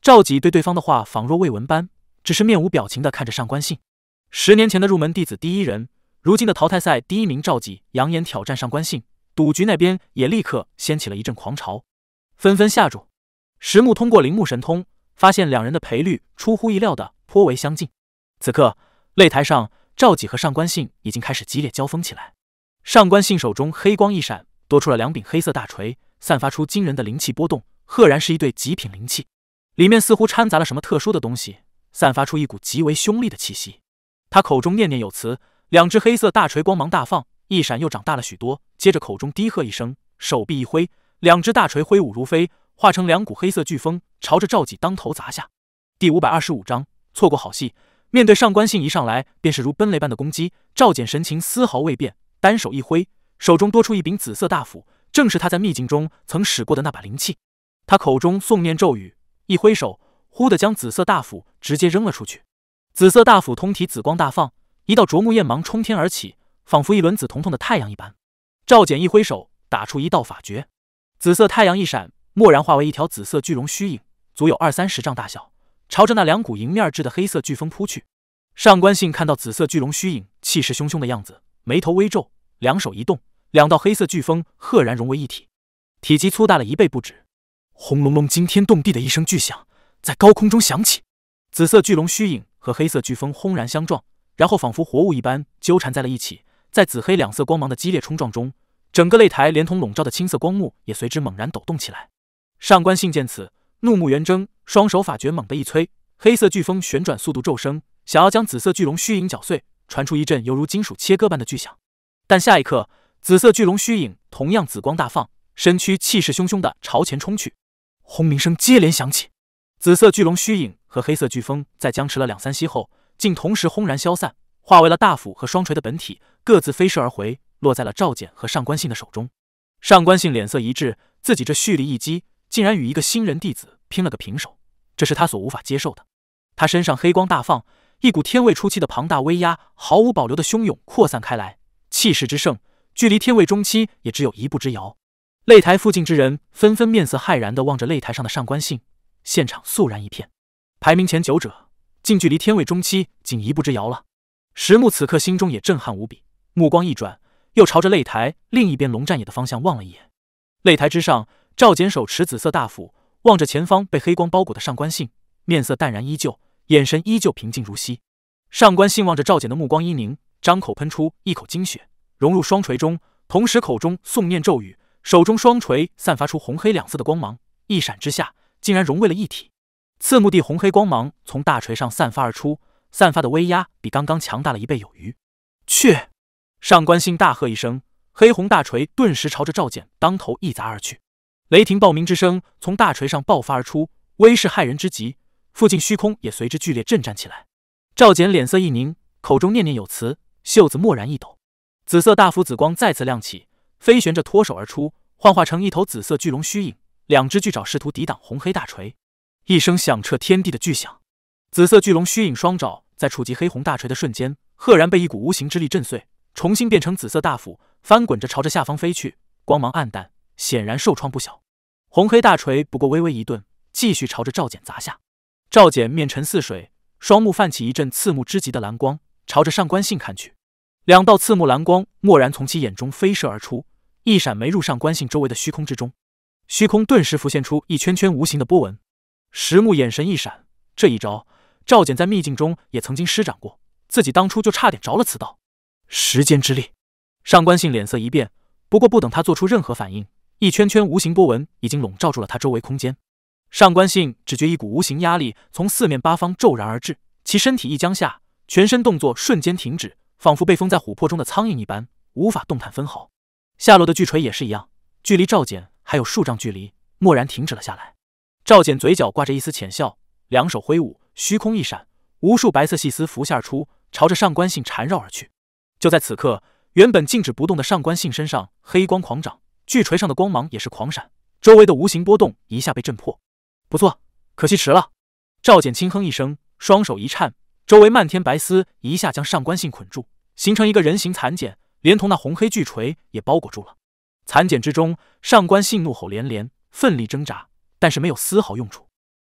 赵己对对方的话仿若未闻般，只是面无表情地看着上官信。10年前的入门弟子第一人，如今的淘汰赛第一名赵己扬言挑战上官信，赌局那边也立刻掀起了一阵狂潮，纷纷下注。石木通过铃木神通发现两人的赔率出乎意料的颇为相近。此刻擂台上，赵己和上官信已经开始激烈交锋起来。上官信手中黑光一闪，多出了2柄黑色大锤，散发出惊人的灵气波动，赫然是一对极品灵气，里面似乎掺杂了什么特殊的东西，散发出一股极为凶厉的气息。他口中念念有词，2只黑色大锤光芒大放，一闪又长大了许多，接着口中低喝一声，手臂一挥，2只大锤挥舞如飞，化成2股黑色飓风，朝着赵己当头砸下。第525章，错过好戏。面对上官信一上来便是如奔雷般的攻击，赵简神情丝毫未变，单手一挥，手中多出一柄紫色大斧，正是他在秘境中曾使过的那把灵气。他口中诵念咒语，一挥手，忽地将紫色大斧直接扔了出去。紫色大斧通体紫光大放，一道灼目焰芒冲天而起，仿佛一轮紫彤彤的太阳一般。赵简一挥手，打出一道法诀，紫色太阳一闪，蓦然化为一条紫色巨龙虚影，足有20-30丈大小，朝着那2股迎面而至的黑色飓风扑去。上官信看到紫色巨龙虚影气势汹汹的样子，眉头微皱，2手一动，2道黑色飓风赫然融为一体，体积粗大了1倍不止。轰隆隆，惊天动地的一声巨响在高空中响起，紫色巨龙虚影和黑色飓风轰然相撞，然后仿佛活物一般纠缠在了一起。在紫黑2色光芒的激烈冲撞中，整个擂台连同笼罩的青色光幕也随之猛然抖动起来。上官信见此，怒目圆睁，双手法诀猛地一催，黑色飓风旋转速度骤升，想要将紫色巨龙虚影搅碎，传出一阵犹如金属切割般的巨响。但下一刻，紫色巨龙虚影同样紫光大放，身躯气势汹汹地朝前冲去。轰鸣声接连响起，紫色巨龙虚影和黑色飓风在僵持了2-3息后，竟同时轰然消散，化为了大斧和双锤的本体，各自飞射而回，落在了赵简和上官信的手中。上官信脸色一滞，自己这蓄力一击，竟然与一个新人弟子拼了个平手，这是他所无法接受的。他身上黑光大放，一股天位初期的庞大威压毫无保留的汹涌扩散开来，气势之盛，距离天位中期也只有1步之遥。擂台附近之人纷纷面色骇然地望着擂台上的上官信，现场肃然一片。排名前9者，近距离天位中期仅1步之遥了。石木此刻心中也震撼无比，目光一转，又朝着擂台另一边龙战野的方向望了一眼。擂台之上，赵简手持紫色大斧，望着前方被黑光包裹的上官信，面色淡然依旧，眼神依旧平静如昔。上官信望着赵简的目光一凝，张口喷出一口精血，融入双锤中，同时口中诵念咒语，手中双锤散发出红黑2色的光芒，一闪之下，竟然融为了一体。刺目地红黑光芒从大锤上散发而出，散发的威压比刚刚强大了1倍有余。去！上官信大喝一声，黑红大锤顿时朝着赵简当头一砸而去。雷霆爆鸣之声从大锤上爆发而出，威势骇人之极，附近虚空也随之剧烈震颤起来。赵简脸色一凝，口中念念有词，袖子蓦然一抖，紫色大斧紫光再次亮起，飞旋着脱手而出，幻化成一头紫色巨龙虚影，2只巨爪试图抵挡红黑大锤。一声响彻天地的巨响，紫色巨龙虚影双爪在触及黑红大锤的瞬间，赫然被一股无形之力震碎，重新变成紫色大斧，翻滚着朝着下方飞去，光芒暗淡，显然受创不小。红黑大锤不过微微一顿，继续朝着赵简砸下。赵简面沉似水，双目泛起一阵刺目之极的蓝光，朝着上官信看去。2道刺目蓝光蓦然从其眼中飞射而出，一闪没入上官信周围的虚空之中，虚空顿时浮现出一圈圈无形的波纹。石木眼神一闪，这一招赵简在秘境中也曾经施展过，自己当初就差点着了此道。时间之力，上官信脸色一变，不过不等他做出任何反应，一圈圈无形波纹已经笼罩住了他周围空间。上官信只觉一股无形压力从4面8方骤然而至，其身体一僵下，全身动作瞬间停止，仿佛被封在琥珀中的苍蝇一般，无法动弹分毫。下落的巨锤也是一样，距离赵简还有数丈距离，蓦然停止了下来。赵简嘴角挂着一丝浅笑，2手挥舞，虚空一闪，无数白色细丝浮现而出，朝着上官信缠绕而去。就在此刻，原本静止不动的上官信身上黑光狂涨，巨锤上的光芒也是狂闪，周围的无形波动一下被震破。不错，可惜迟了。赵简轻哼一声，双手一颤，周围漫天白丝一下将上官信捆住，形成一个人形蚕茧，连同那红黑巨锤也包裹住了。蚕茧之中，上官信怒吼连连，奋力挣扎，但是没有丝毫用处。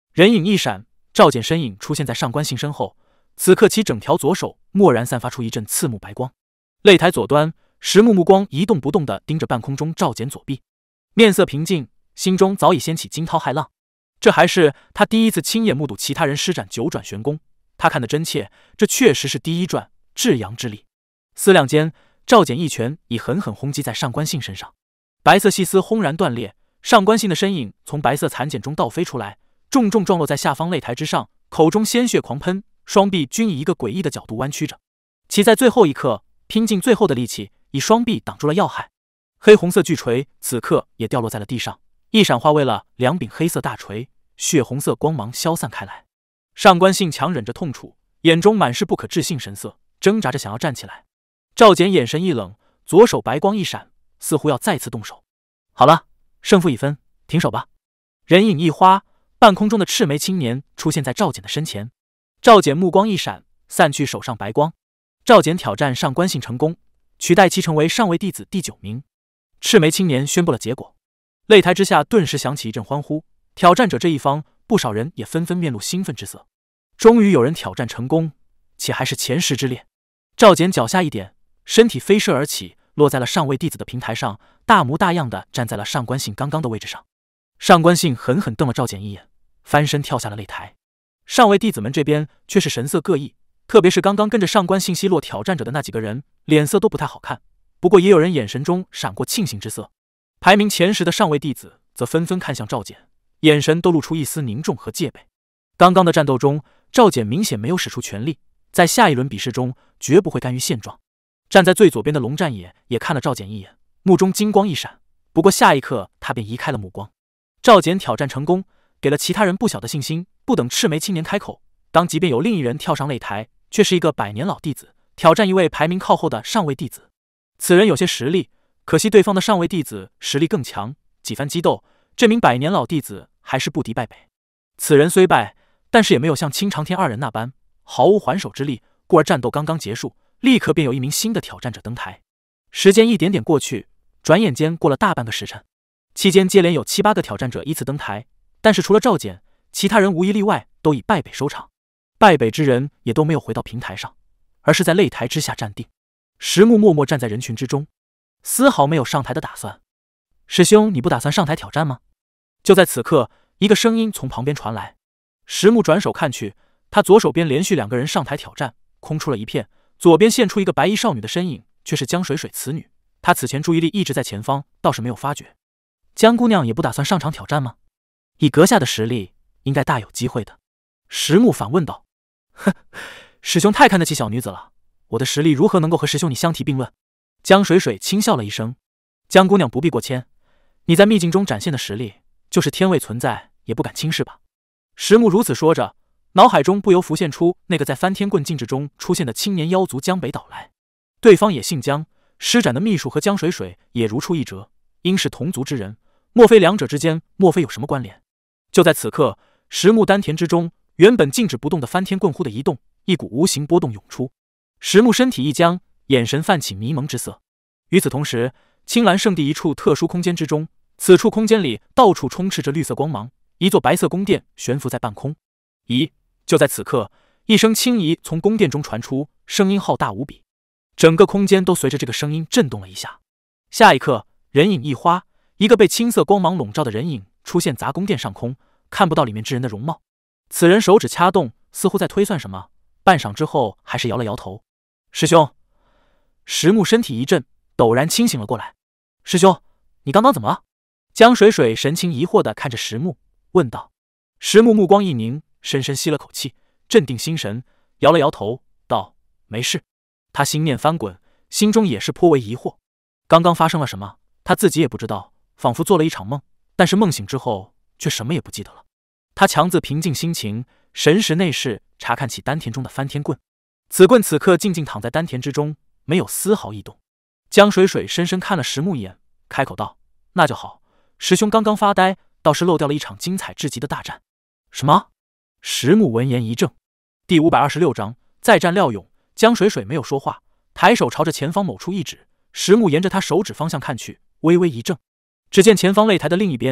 人影一闪，赵简身影出现在上官信身后。此刻其整条左手蓦然散发出一阵刺目白光。擂台左端，石木目光一动不动地盯着半空中赵简左臂，面色平静，心中早已掀起惊涛骇浪。这还是他第一次亲眼目睹其他人施展九转玄功，他看得真切，这确实是第一转至阳之力。思量间，赵简一拳已狠狠轰击在上官信身上，白色细丝轰然断裂，上官信的身影从白色残茧中倒飞出来，重重撞落在下方擂台之上，口中鲜血狂喷，双臂均以一个诡异的角度弯曲着。其在最后一刻拼尽最后的力气，以双臂挡住了要害。黑红色巨锤此刻也掉落在了地上，一闪化为了两柄黑色大锤，血红色光芒消散开来。上官信强忍着痛楚，眼中满是不可置信神色，挣扎着想要站起来。赵简眼神一冷，左手白光一闪，似乎要再次动手。好了，胜负已分，停手吧。人影一花，半空中的赤眉青年出现在赵简的身前。赵简目光一闪，散去手上白光。赵简挑战上官信成功，取代其成为上位弟子第9名。赤眉青年宣布了结果，擂台之下顿时响起一阵欢呼。挑战者这一方，不少人也纷纷面露兴奋之色。终于有人挑战成功，且还是前10之列。赵简脚下一点，身体飞射而起，落在了上位弟子的平台上，大模大样的站在了上官信刚刚的位置上。上官信狠狠瞪了赵简一眼，翻身跳下了擂台。上位弟子们这边却是神色各异，特别是刚刚跟着上官信奚落挑战者的那几个人，脸色都不太好看。不过也有人眼神中闪过庆幸之色。排名前10的上位弟子则纷纷看向赵简，眼神都露出一丝凝重和戒备。刚刚的战斗中，赵简明显没有使出全力，在下一轮比试中绝不会甘于现状。站在最左边的龙战野也看了赵简一眼，目中金光一闪，不过下一刻他便移开了目光。赵简挑战成功，给了其他人不小的信心。不等赤眉青年开口，当即便有另一人跳上擂台，却是一个100年老弟子，挑战一位排名靠后的上位弟子。此人有些实力，可惜对方的上位弟子实力更强，几番激斗，这名100年老弟子还是不敌败北。此人虽败，但是也没有像青长天2人那般毫无还手之力，故而战斗刚刚结束，立刻便有一名新的挑战者登台。时间一点点过去，转眼间过了大半个时辰，期间接连有7、8个挑战者依次登台，但是除了赵简，其他人无一例外都以败北收场。败北之人也都没有回到平台上，而是在擂台之下站定。石木默默站在人群之中，丝毫没有上台的打算。师兄，你不打算上台挑战吗？就在此刻，一个声音从旁边传来。石木转手看去，他左手边连续2个人上台挑战，空出了一片，左边现出一个白衣少女的身影，却是江水水此女。她此前注意力一直在前方，倒是没有发觉。江姑娘也不打算上场挑战吗？以阁下的实力，应该大有机会的。石木反问道。哼，师兄太看得起小女子了，我的实力如何能够和师兄你相提并论？江水水轻笑了一声。江姑娘不必过谦，你在秘境中展现的实力，就是天位存在也不敢轻视吧。石木如此说着，脑海中不由浮现出那个在翻天棍禁制中出现的青年妖族江北岛来。对方也姓江，施展的秘术和江水水也如出一辙，应是同族之人，莫非两者之间有什么关联？就在此刻，石木丹田之中原本静止不动的翻天棍忽的移动，一股无形波动涌出。石木身体一僵，眼神泛起迷蒙之色。与此同时，青蓝圣地一处特殊空间之中，此处空间里到处充斥着绿色光芒，一座白色宫殿悬浮在半空。咦！就在此刻，一声轻疑从宫殿中传出，声音浩大无比，整个空间都随着这个声音震动了一下。下一刻，人影一花，一个被青色光芒笼罩的人影出现砸宫殿上空，看不到里面之人的容貌。此人手指掐动，似乎在推算什么，半晌之后还是摇了摇头。师兄！石木身体一震，陡然清醒了过来。师兄，你刚刚怎么了？江水水神情疑惑地看着石木，问道。石木目光一凝，深深吸了口气，镇定心神，摇了摇头，道：没事。他心念翻滚，心中也是颇为疑惑。刚刚发生了什么，他自己也不知道，仿佛做了一场梦，但是梦醒之后却什么也不记得了。他强自平静心情，神识内视，查看起丹田中的翻天棍。此棍此刻静静躺在丹田之中，没有丝毫异动。江水水深深看了石木一眼，开口道：那就好，师兄刚刚发呆，倒是漏掉了一场精彩至极的大战。什么？石木闻言一怔。第526章再战廖勇。江水水没有说话，抬手朝着前方某处一指，石木沿着他手指方向看去，微微一怔。只见前方擂台的另一边，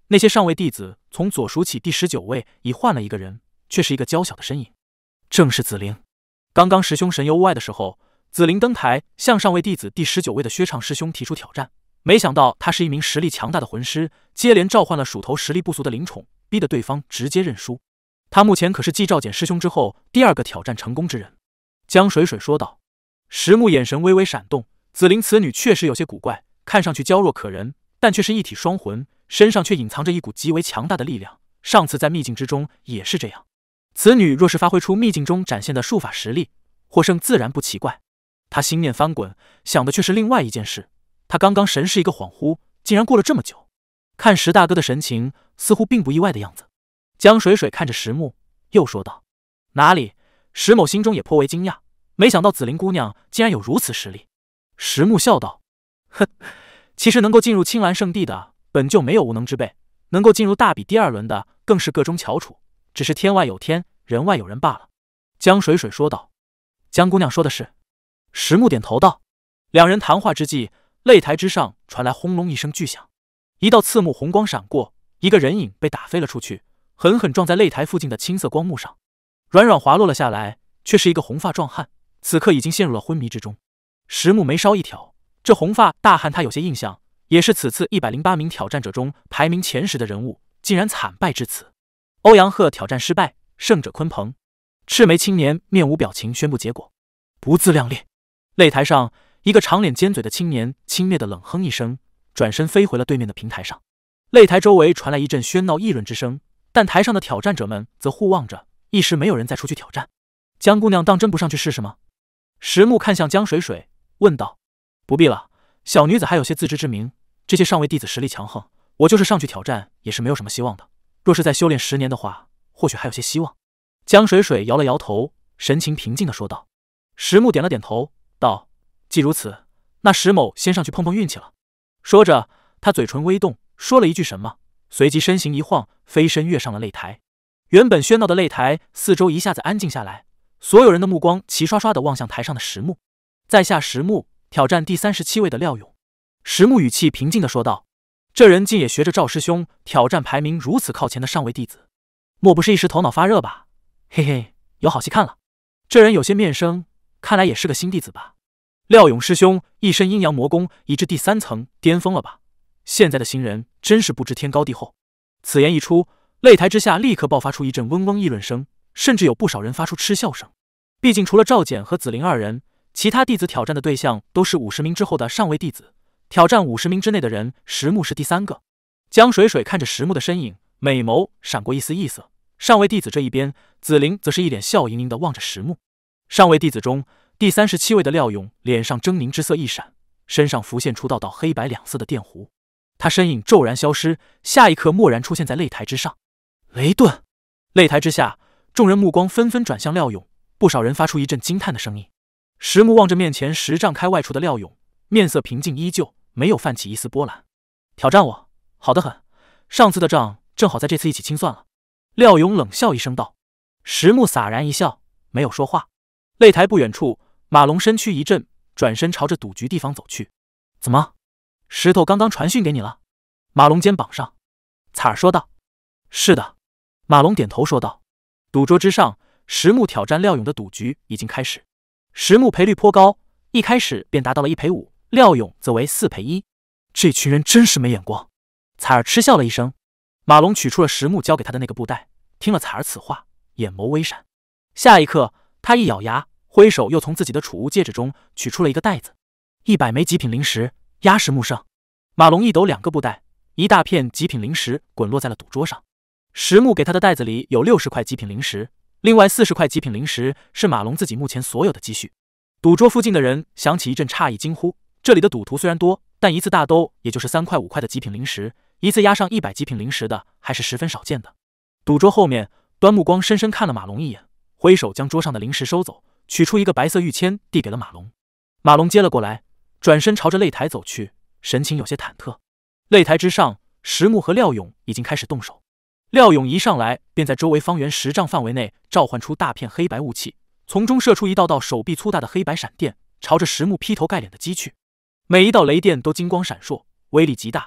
那些上位弟子从左数起第19位，已换了一个人，却是一个娇小的身影，正是紫菱。刚刚师兄神游屋外的时候，紫菱登台向上位弟子第19位的薛畅师兄提出挑战，没想到他是一名实力强大的魂师，接连召唤了鼠头实力不俗的灵宠，逼得对方直接认输。他目前可是继赵简师兄之后第2个挑战成功之人。江水水说道。石木眼神微微闪动，紫菱此女确实有些古怪，看上去娇弱可人，但却是一体双魂，身上却隐藏着一股极为强大的力量，上次在秘境之中也是这样。此女若是发挥出秘境中展现的术法实力，获胜自然不奇怪。他心念翻滚，想的却是另外一件事。他刚刚神是一个恍惚，竟然过了这么久。看石大哥的神情，似乎并不意外的样子。江水水看着石木，又说道：“哪里？”石某心中也颇为惊讶，没想到紫菱姑娘竟然有如此实力。石木笑道：“哼，其实能够进入青蓝圣地的，本就没有无能之辈，能够进入大比第2轮的，更是个中翘楚，只是天外有天，人外有人罢了。”江水水说道。江姑娘说的是。石木点头道。两人谈话之际，擂台之上传来轰隆一声巨响，一道刺目红光闪过，一个人影被打飞了出去，狠狠撞在擂台附近的青色光幕上，软软滑落了下来，却是一个红发壮汉，此刻已经陷入了昏迷之中。石木眉梢一挑，这红发大汉他有些印象，也是此次108名挑战者中排名前10的人物，竟然惨败至此。欧阳鹤挑战失败，胜者鲲鹏。赤眉青年面无表情宣布结果：不自量力。擂台上，一个长脸尖嘴的青年轻蔑的冷哼一声，转身飞回了对面的平台上。擂台周围传来一阵喧闹议论之声，但台上的挑战者们则互望着，一时没有人再出去挑战。江姑娘当真不上去试试吗？石木看向江水水，问道。不必了，小女子还有些自知之明，这些上位弟子实力强横，我就是上去挑战也是没有什么希望的。若是再修炼10年的话，或许还有些希望。江水水摇了摇头，神情平静地说道。石木点了点头，道：既如此，那石某先上去碰碰运气了。说着，他嘴唇微动，说了一句什么，随即身形一晃，飞身跃上了擂台。原本喧闹的擂台四周一下子安静下来，所有人的目光齐刷刷地望向台上的石木。在下石木，挑战第37位的廖勇。石木语气平静地说道。这人竟也学着赵师兄挑战排名如此靠前的上位弟子，莫不是一时头脑发热吧？嘿嘿，有好戏看了。这人有些面生，看来也是个新弟子吧？廖勇师兄一身阴阳魔功已至第3层巅峰了吧？现在的新人真是不知天高地厚。此言一出，擂台之下立刻爆发出一阵嗡嗡议论声，甚至有不少人发出嗤笑声。毕竟除了赵简和紫菱2人，其他弟子挑战的对象都是50名之后的上位弟子，挑战50名之内的人，石木是第3个。江水水看着石木的身影，美眸闪过一丝异色。上位弟子这一边，紫菱则是一脸笑盈盈地望着石木。上位弟子中第37位的廖勇脸上狰狞之色一闪，身上浮现出道道黑白两色的电弧，他身影骤然消失，下一刻蓦然出现在擂台之上。雷遁！擂台之下，众人目光纷纷转向廖勇，不少人发出一阵惊叹的声音。石木望着面前10丈开外处的廖勇，面色平静依旧，没有泛起一丝波澜。挑战我？好得很，上次的账正好在这次一起清算了。廖勇冷笑一声道。石木洒然一笑，没有说话。擂台不远处，马龙身躯一震，转身朝着赌局地方走去。怎么？石头刚刚传讯给你了？马龙肩膀上，采儿说道。是的。马龙点头说道。赌桌之上，石木挑战廖勇的赌局已经开始。石木赔率颇高，一开始便达到了1赔5，廖勇则为4赔1。这群人真是没眼光。采儿嗤笑了一声。马龙取出了石木交给他的那个布袋，听了采儿此话，眼眸微闪。下一刻，他一咬牙，挥手又从自己的储物戒指中取出了一个袋子，100枚极品灵石，压石木胜。马龙一抖2个布袋，一大片极品灵石滚落在了赌桌上。石木给他的袋子里有60块极品灵石，另外40块极品灵石是马龙自己目前所有的积蓄。赌桌附近的人响起一阵诧异惊呼，这里的赌徒虽然多，但一次大兜也就是3块5块的极品灵石，一次压上100极品灵石的还是十分少见的。赌桌后面，端木光深深看了马龙一眼，挥手将桌上的灵石收走，取出一个白色玉签递给了马龙。马龙接了过来，转身朝着擂台走去，神情有些忐忑。擂台之上，石木和廖勇已经开始动手。廖勇一上来便在周围方圆10丈范围内召唤出大片黑白雾气，从中射出一道道手臂粗大的黑白闪电，朝着石木劈头盖脸的击去。每一道雷电都金光闪烁，威力极大，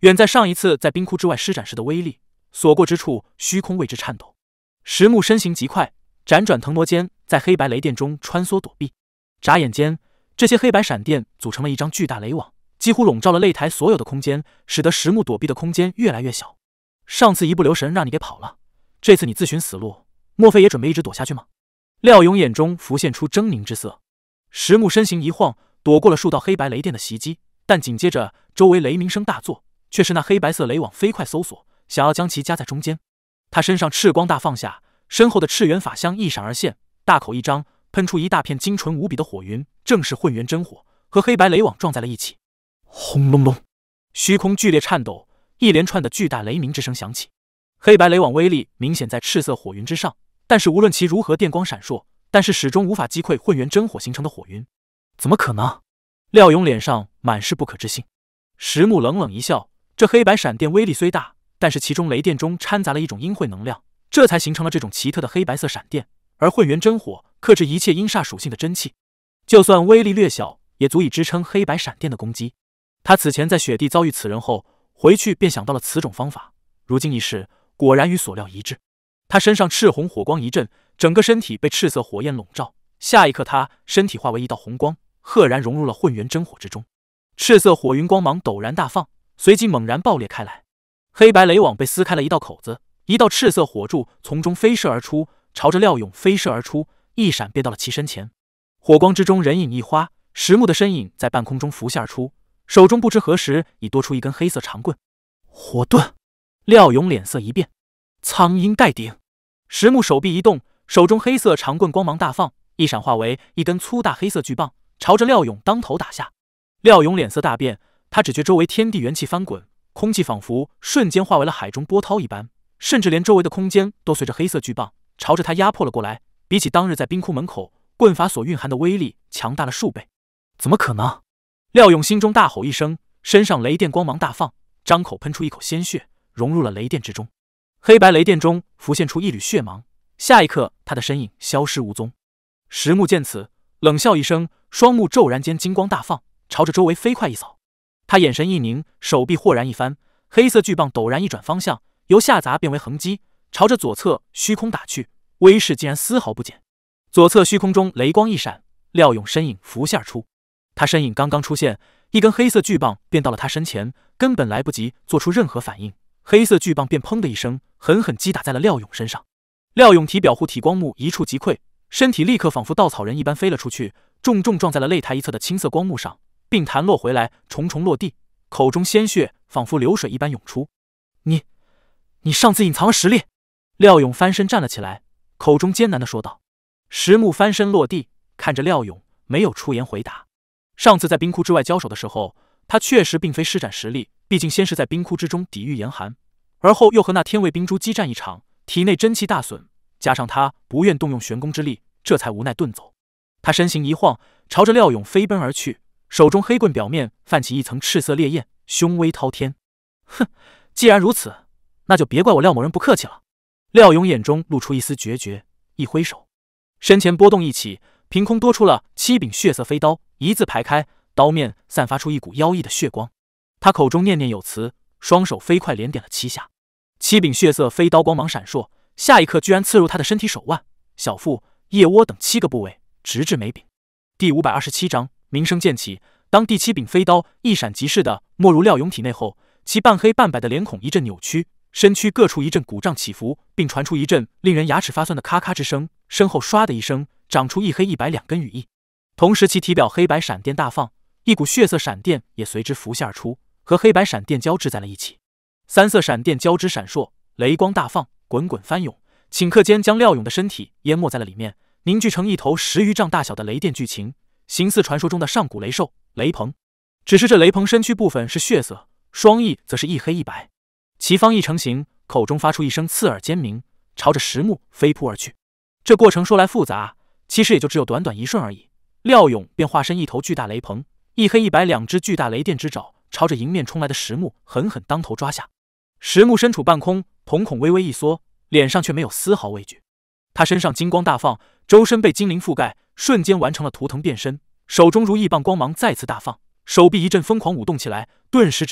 远在上一次在冰窟之外施展时的威力，所过之处虚空为之颤抖。石木身形极快，辗转腾挪间在黑白雷电中穿梭躲避。眨眼间，这些黑白闪电组成了一张巨大雷网，几乎笼罩了擂台所有的空间，使得石木躲避的空间越来越小。上次一不留神让你给跑了，这次你自寻死路，莫非也准备一直躲下去吗？廖勇眼中浮现出狰狞之色。石木身形一晃，躲过了数道黑白雷电的袭击，但紧接着周围雷鸣声大作，却是那黑白色雷网飞快搜索，想要将其夹在中间。他身上赤光大放下，身后的赤元法相一闪而现，大口一张，喷出一大片精纯无比的火云，正是混元真火，和黑白雷网撞在了一起。轰隆隆，虚空剧烈颤抖，一连串的巨大雷鸣之声响起。黑白雷网威力明显在赤色火云之上，但是无论其如何电光闪烁，但是始终无法击溃混元真火形成的火云。怎么可能？廖勇脸上满是不可置信。石木冷冷一笑，这黑白闪电威力虽大，但是其中雷电中掺杂了一种阴晦能量，这才形成了这种奇特的黑白色闪电。而混元真火克制一切阴煞属性的真气，就算威力略小，也足以支撑黑白闪电的攻击。他此前在雪地遭遇此人后，回去便想到了此种方法，如今一试，果然与所料一致。他身上赤红火光一阵，整个身体被赤色火焰笼罩，下一刻他身体化为一道红光，赫然融入了混元真火之中。赤色火云光芒陡然大放，随即猛然爆裂开来。黑白雷网被撕开了一道口子，一道赤色火柱从中飞射而出，朝着廖勇飞射而出，一闪便到了其身前。火光之中人影一花，石木的身影在半空中浮现而出，手中不知何时已多出一根黑色长棍。火遁！廖勇脸色一变，苍鹰盖顶。石木手臂一动，手中黑色长棍光芒大放，一闪化为一根粗大黑色巨棒，朝着廖勇当头打下。廖勇脸色大变，他只觉周围天地元气翻滚，空气仿佛瞬间化为了海中波涛一般，甚至连周围的空间都随着黑色巨棒朝着他压迫了过来，比起当日在冰窟门口棍法所蕴含的威力强大了数倍。怎么可能？廖勇心中大吼一声，身上雷电光芒大放，张口喷出一口鲜血，融入了雷电之中。黑白雷电中浮现出一缕血芒，下一刻他的身影消失无踪。石木见此，冷笑一声，双目骤然间金光大放，朝着周围飞快一扫。他眼神一凝，手臂豁然一翻，黑色巨棒陡然一转方向，由下砸变为横击，朝着左侧虚空打去，威势竟然丝毫不减。左侧虚空中雷光一闪，廖勇身影浮现而出。他身影刚刚出现，一根黑色巨棒便到了他身前，根本来不及做出任何反应，黑色巨棒便砰的一声狠狠击打在了廖勇身上。廖勇体表护体光幕一触即溃，身体立刻仿佛稻草人一般飞了出去，重重撞在了擂台一侧的青色光幕上，并弹落回来，重重落地，口中鲜血仿佛流水一般涌出。你上次隐藏了实力！廖勇翻身站了起来，口中艰难地说道。石木翻身落地，看着廖勇，没有出言回答。上次在冰窟之外交手的时候，他确实并非施展实力，毕竟先是在冰窟之中抵御严寒，而后又和那天卫冰珠激战一场，体内真气大损，加上他不愿动用玄功之力，这才无奈遁走。他身形一晃，朝着廖勇飞奔而去，手中黑棍表面泛起一层赤色烈焰，凶威滔天。哼，既然如此，那就别怪我廖某人不客气了。廖勇眼中露出一丝决绝，一挥手，身前波动一起，凭空多出了7柄血色飞刀，一字排开，刀面散发出一股妖异的血光。他口中念念有词，双手飞快连点了7下，7柄血色飞刀光芒闪烁，下一刻居然刺入他的身体、手腕、小腹、腋窝等7个部位，直至眉柄。第527章鸣声渐起。当第7柄飞刀一闪即逝的没入廖勇体内后，其半黑半白的脸孔一阵扭曲，身躯各处一阵鼓胀起伏，并传出一阵令人牙齿发酸的咔咔之声，身后唰的一声长出一黑一白2根羽翼。同时其体表黑白闪电大放，一股血色闪电也随之浮现而出，和黑白闪电交织在了一起。3色闪电交织闪烁，雷光大放，滚滚翻涌，顷刻间将廖勇的身体淹没在了里面，凝聚成一头10余丈大小的雷电巨禽，形似传说中的上古雷兽雷鹏。只是这雷鹏身躯部分是血色，双翼则是一黑一白。其方翼成形，口中发出一声刺耳尖鸣，朝着石木飞扑而去。这过程说来复杂，其实也就只有短短1瞬而已。廖勇便化身一头巨大雷鹏，一黑一白2只巨大雷电之爪朝着迎面冲来的石木狠狠当头抓下。石木身处半空，瞳孔微微一缩，脸上却没有丝毫畏惧。他身上金光大放，周身被精灵覆盖，瞬间完成了图腾变身，手中如意棒光芒再次大放，手臂一阵疯狂舞动起来，顿时只见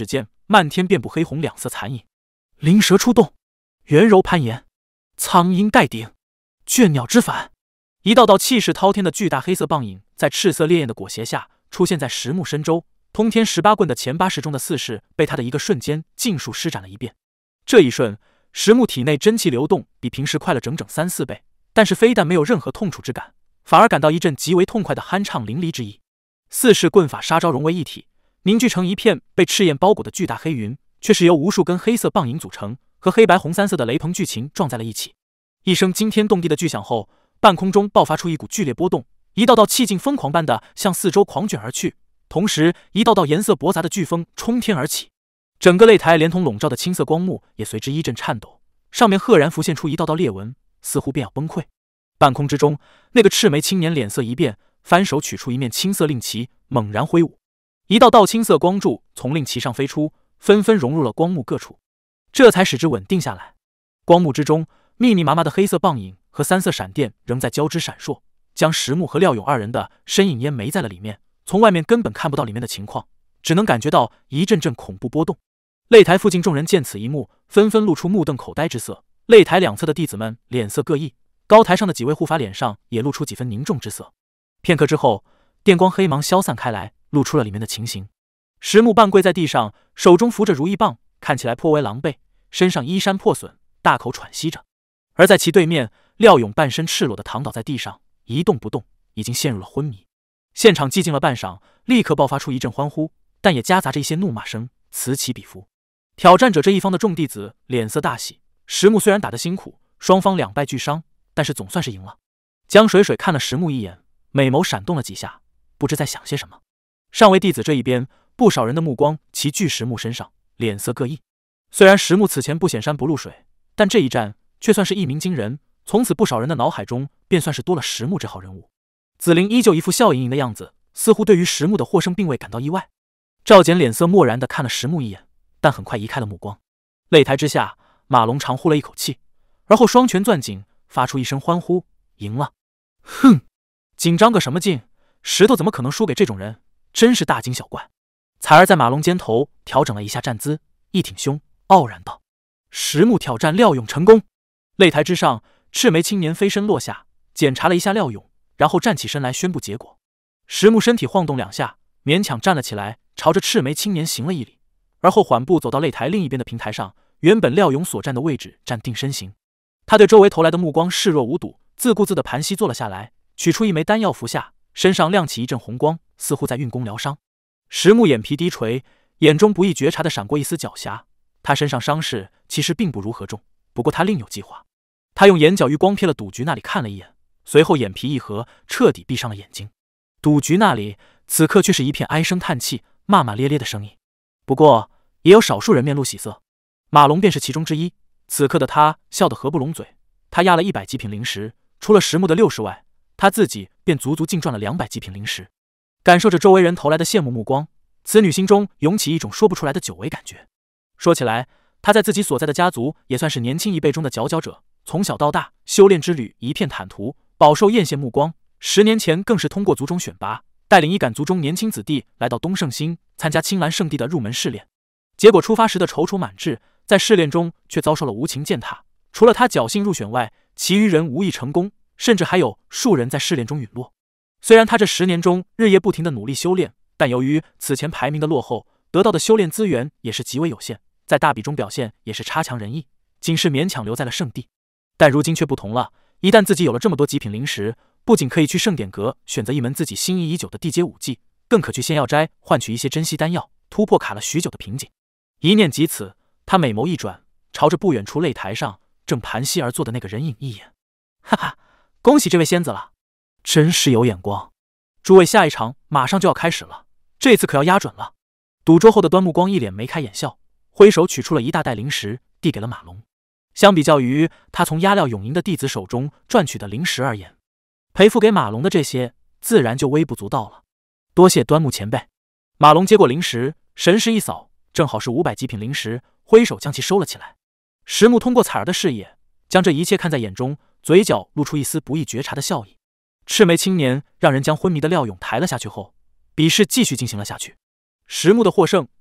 漫天遍布黑红两色残影。灵蛇出洞，圆柔攀岩，苍鹰盖顶，倦鸟之反。一道道气势滔天的巨大黑色棒影在赤色烈焰的裹挟下出现在石木身周。通天18棍的前8式中的4式被他的一个瞬间尽数施展了一遍。这一瞬，石木体内真气流动比平时快了整整3、4倍，但是非但没有任何痛楚之感，反而感到一阵极为痛快的酣畅淋漓之意。4式棍法杀招融为一体，凝聚成一片被赤焰包裹的巨大黑云，却是由无数根黑色棒影组成，和黑白红3色的雷鹏巨禽撞在了一起。一声惊天动地的巨响后，半空中爆发出一股剧烈波动，一道道气劲疯狂般的向四周狂卷而去，同时一道道颜色驳杂的飓风冲天而起，整个擂台连同笼罩的青色光幕也随之一阵颤抖，上面赫然浮现出一道道裂纹，似乎便要崩溃。半空之中，那个赤眉青年脸色一变，翻手取出一面青色令旗，猛然挥舞，一道道青色光柱从令旗上飞出，纷纷融入了光幕各处，这才使之稳定下来。光幕之中，密密麻麻的黑色棒影和3色闪电仍在交织闪烁，将石木和廖勇2人的身影淹没在了里面，从外面根本看不到里面的情况，只能感觉到一阵阵恐怖波动。擂台附近众人见此一幕，纷纷露出目瞪口呆之色，擂台两侧的弟子们脸色各异，高台上的几位护法脸上也露出几分凝重之色。片刻之后，电光黑芒消散开来，露出了里面的情形。石木半跪在地上，手中扶着如意棒，看起来颇为狼狈，身上衣衫破损，大口喘息着。而在其对面，廖勇半身赤裸的躺倒在地上，一动不动，已经陷入了昏迷。现场寂静了半晌，立刻爆发出一阵欢呼，但也夹杂着一些怒骂声，此起彼伏。挑战者这一方的众弟子脸色大喜，石木虽然打得辛苦，双方2败俱伤，但是总算是赢了。江水水看了石木一眼，美眸闪动了几下，不知在想些什么。上位弟子这一边，不少人的目光齐聚石木身上，脸色各异。虽然石木此前不显山不露水，但这一战却算是一鸣惊人，从此不少人的脑海中便算是多了石木这号人物。紫菱依旧一副笑盈盈的样子，似乎对于石木的获胜并未感到意外。赵简脸色漠然地看了石木一眼，但很快移开了目光。擂台之下，马龙长呼了一口气，而后双拳攥紧，发出一声欢呼：“赢了！”哼，紧张个什么劲？石头怎么可能输给这种人？真是大惊小怪。彩儿在马龙肩头调整了一下站姿，一挺胸，傲然道：“石木挑战廖勇成功。”擂台之上，赤眉青年飞身落下，检查了一下廖勇，然后站起身来宣布结果。石木身体晃动2下，勉强站了起来，朝着赤眉青年行了一礼，而后缓步走到擂台另一边的平台上，原本廖勇所站的位置站定身形。他对周围投来的目光视若无睹，自顾自地盘膝坐了下来，取出一枚丹药服下，身上亮起一阵红光，似乎在运功疗伤。石木眼皮低垂，眼中不易觉察地闪过一丝狡黠。他身上伤势其实并不如何重，不过他另有计划。他用眼角余光瞥了赌局那里看了一眼，随后眼皮一合，彻底闭上了眼睛。赌局那里此刻却是一片唉声叹气、骂骂咧咧的声音，不过也有少数人面露喜色。马龙便是其中之一。此刻的他笑得合不拢嘴。他压了100极品灵石，除了石木的60外，他自己便足足净赚了200极品灵石。感受着周围人投来的羡慕目光，此女心中涌起一种说不出来的久违感觉。说起来，她在自己所在的家族也算是年轻一辈中的佼佼者，从小到大修炼之旅一片坦途，饱受艳羡目光。10年前更是通过族中选拔，带领一杆族中年轻子弟来到东胜星参加青蓝圣地的入门试炼。结果出发时的踌躇满志，在试炼中却遭受了无情践踏，除了他侥幸入选外，其余人无一成功，甚至还有数人在试炼中陨落。虽然他这10年中日夜不停的努力修炼，但由于此前排名的落后，得到的修炼资源也是极为有限，在大比中表现也是差强人意，仅是勉强留在了圣地。但如今却不同了，一旦自己有了这么多极品灵石，不仅可以去圣典阁选择一门自己心仪已久的地阶武技，更可去仙药斋换取一些珍稀丹药，突破卡了许久的瓶颈。一念及此，他美眸一转，朝着不远处擂台上正盘膝而坐的那个人影一眼，哈哈，恭喜这位仙子了，真是有眼光。诸位，下一场马上就要开始了，这次可要压准了。赌桌后的端木光一脸眉开眼笑，挥手取出了一大袋灵石，递给了马龙。相比较于他从压廖永银的弟子手中赚取的灵石而言，赔付给马龙的这些自然就微不足道了。多谢端木前辈。马龙接过灵石，神识一扫，正好是500极品灵石，挥手将其收了起来。石木通过彩儿的视野，将这一切看在眼中，嘴角露出一丝不易觉察的笑意。赤眉青年让人将昏迷的廖勇抬了下去后，比试继续进行了下去。石木的获胜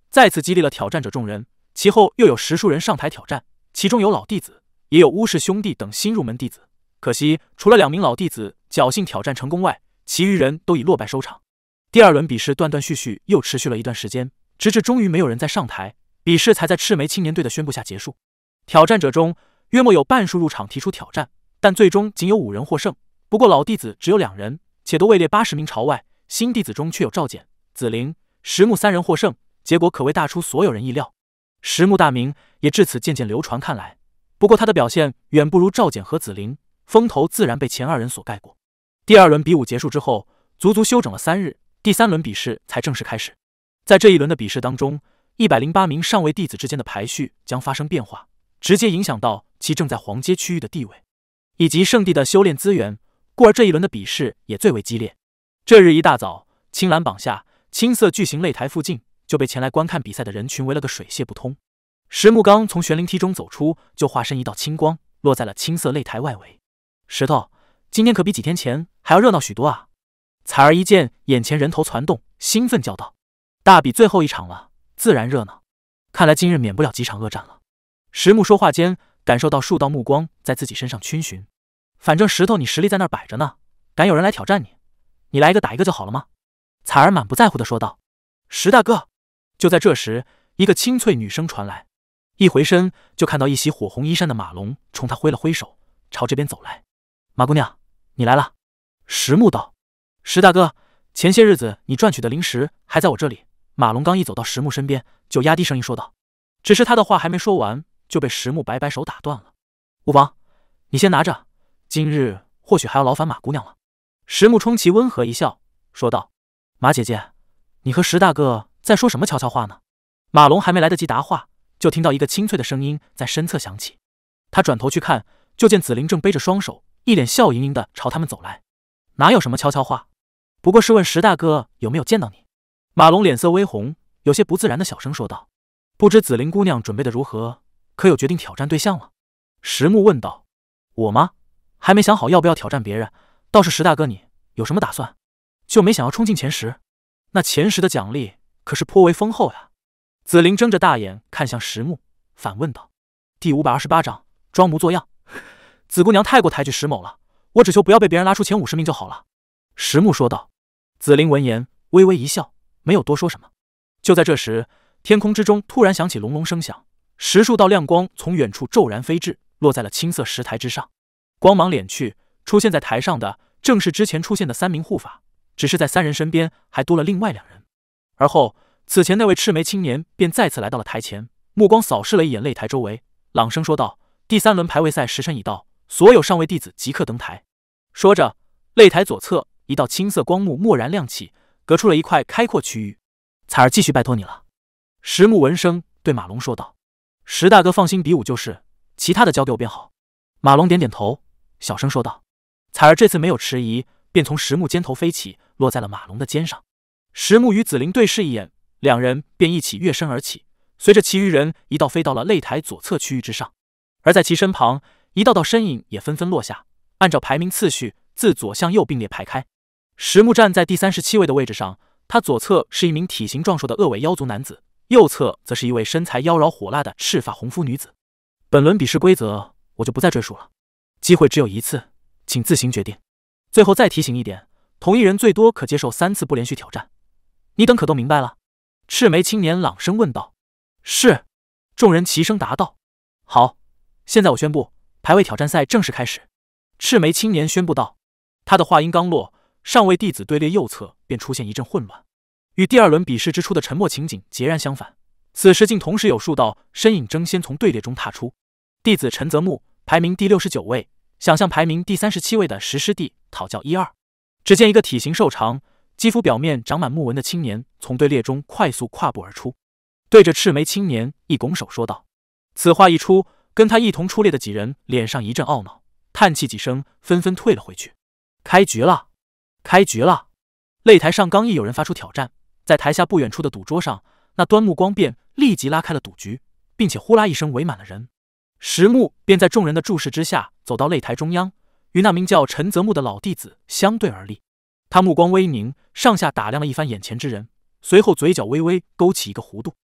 再次激励了挑战者众人。其后又有10数人上台挑战，其中有老弟子，也有巫氏兄弟等新入门弟子。可惜除了2名老弟子侥幸挑战成功外，其余人都以落败收场。第2轮比试断断续续又持续了一段时间，直至终于没有人再上台，比试才在赤眉青年队的宣布下结束。挑战者中约莫有半数入场提出挑战，但最终仅有5人获胜。不过老弟子只有2人，且都位列80名朝外，新弟子中却有赵简、紫菱、石木3人获胜，结果可谓大出所有人意料。石木大名也至此渐渐流传开来，不过他的表现远不如赵简和紫菱，风头自然被前2人所盖过。第2轮比武结束之后，足足休整了3日，第3轮比试才正式开始。在这一轮的比试当中，108名上位弟子之间的排序将发生变化，直接影响到其正在黄阶区域的地位，以及圣地的修炼资源，故而这一轮的比试也最为激烈。这日一大早，青蓝榜下青色巨型擂台附近就被前来观看比赛的人群围了个水泄不通。石木刚从玄灵梯中走出，就化身一道青光，落在了青色擂台外围。石头，今天可比几天前还要热闹许多啊！彩儿一见眼前人头攒动，兴奋叫道：“大比最后一场了，自然热闹。看来今日免不了几场恶战了。”石木说话间，感受到数道目光在自己身上逡巡。反正石头你实力在那儿摆着呢，敢有人来挑战你，你来一个打一个就好了吗？彩儿满不在乎地说道。石大哥。就在这时，一个清脆女声传来，一回身就看到一袭火红衣衫的马龙冲他挥了挥手，朝这边走来。马姑娘，你来了。石木道。石大哥，前些日子你赚取的灵石还在我这里。马龙刚一走到石木身边，就压低声音说道。只是他的话还没说完，就被石木摆摆手打断了。无妨，你先拿着，今日或许还要劳烦马姑娘了。石木冲其温和一笑，说道。马姐姐，你和石大哥在说什么悄悄话呢？马龙还没来得及答话，就听到一个清脆的声音在身侧响起。他转头去看，就见紫菱正背着双手，一脸笑盈盈的朝他们走来。哪有什么悄悄话，不过是问石大哥有没有见到你。马龙脸色微红，有些不自然的小声说道。不知紫菱姑娘准备的如何，可有决定挑战对象了？石木问道。我吗？还没想好要不要挑战别人，倒是石大哥你有什么打算？就没想要冲进前10？那前10的奖励可是颇为丰厚呀。紫菱睁着大眼看向石木，反问道。第528章，装模作样。紫姑娘太过抬举石某了，我只求不要被别人拉出前50名就好了。石木说道。紫菱闻言微微一笑，没有多说什么。就在这时，天空之中突然响起隆隆声响，10数道亮光从远处骤然飞至，落在了青色石台之上。光芒敛去，出现在台上的正是之前出现的3名护法，只是在3人身边还多了另外2人。而后此前那位赤眉青年便再次来到了台前，目光扫视了一眼擂台周围，朗声说道。第3轮排位赛时辰已到，所有上位弟子即刻登台。说着，擂台左侧一道青色光幕蓦然亮起，隔出了一块开阔区域。彩儿继续拜托你了。石木闻声对马龙说道。石大哥放心比武就是，其他的交给我便好。马龙点点头，小声说道。彩儿这次没有迟疑，便从石木肩头飞起，落在了马龙的肩上。石木与紫菱对视一眼，2人便一起跃身而起，随着其余人一道飞到了擂台左侧区域之上。而在其身旁，一道道身影也纷纷落下，按照排名次序自左向右并列排开。石木站在第37位的位置上，他左侧是一名体型壮硕的恶尾妖族男子，右侧则是一位身材妖娆火辣的赤发红肤女子。本轮比试规则我就不再赘述了，机会只有一次，请自行决定。最后再提醒一点，同一人最多可接受3次不连续挑战。你等可都明白了？赤眉青年朗声问道。是。众人齐声答道。好，现在我宣布排位挑战赛正式开始。赤眉青年宣布道。他的话音刚落，上位弟子队列右侧便出现一阵混乱，与第2轮比试之初的沉默情景截然相反。此时竟同时有数道身影争先从队列中踏出。弟子陈泽木排名第69位，想向排名第37位的石师弟讨教1、2。只见一个体型瘦长，肌肤表面长满木纹的青年从队列中快速跨步而出，对着赤眉青年一拱手说道。此话一出，跟他一同出列的几人脸上一阵懊恼，叹气几声，纷纷退了回去。开局了，开局了！擂台上刚一有人发出挑战，在台下不远处的赌桌上，那端木光便立即拉开了赌局，并且呼啦一声围满了人。石木便在众人的注视之下走到擂台中央，与那名叫陈泽木的老弟子相对而立。他目光微凝，上下打量了一番眼前之人，随后嘴角微微勾起一个弧度。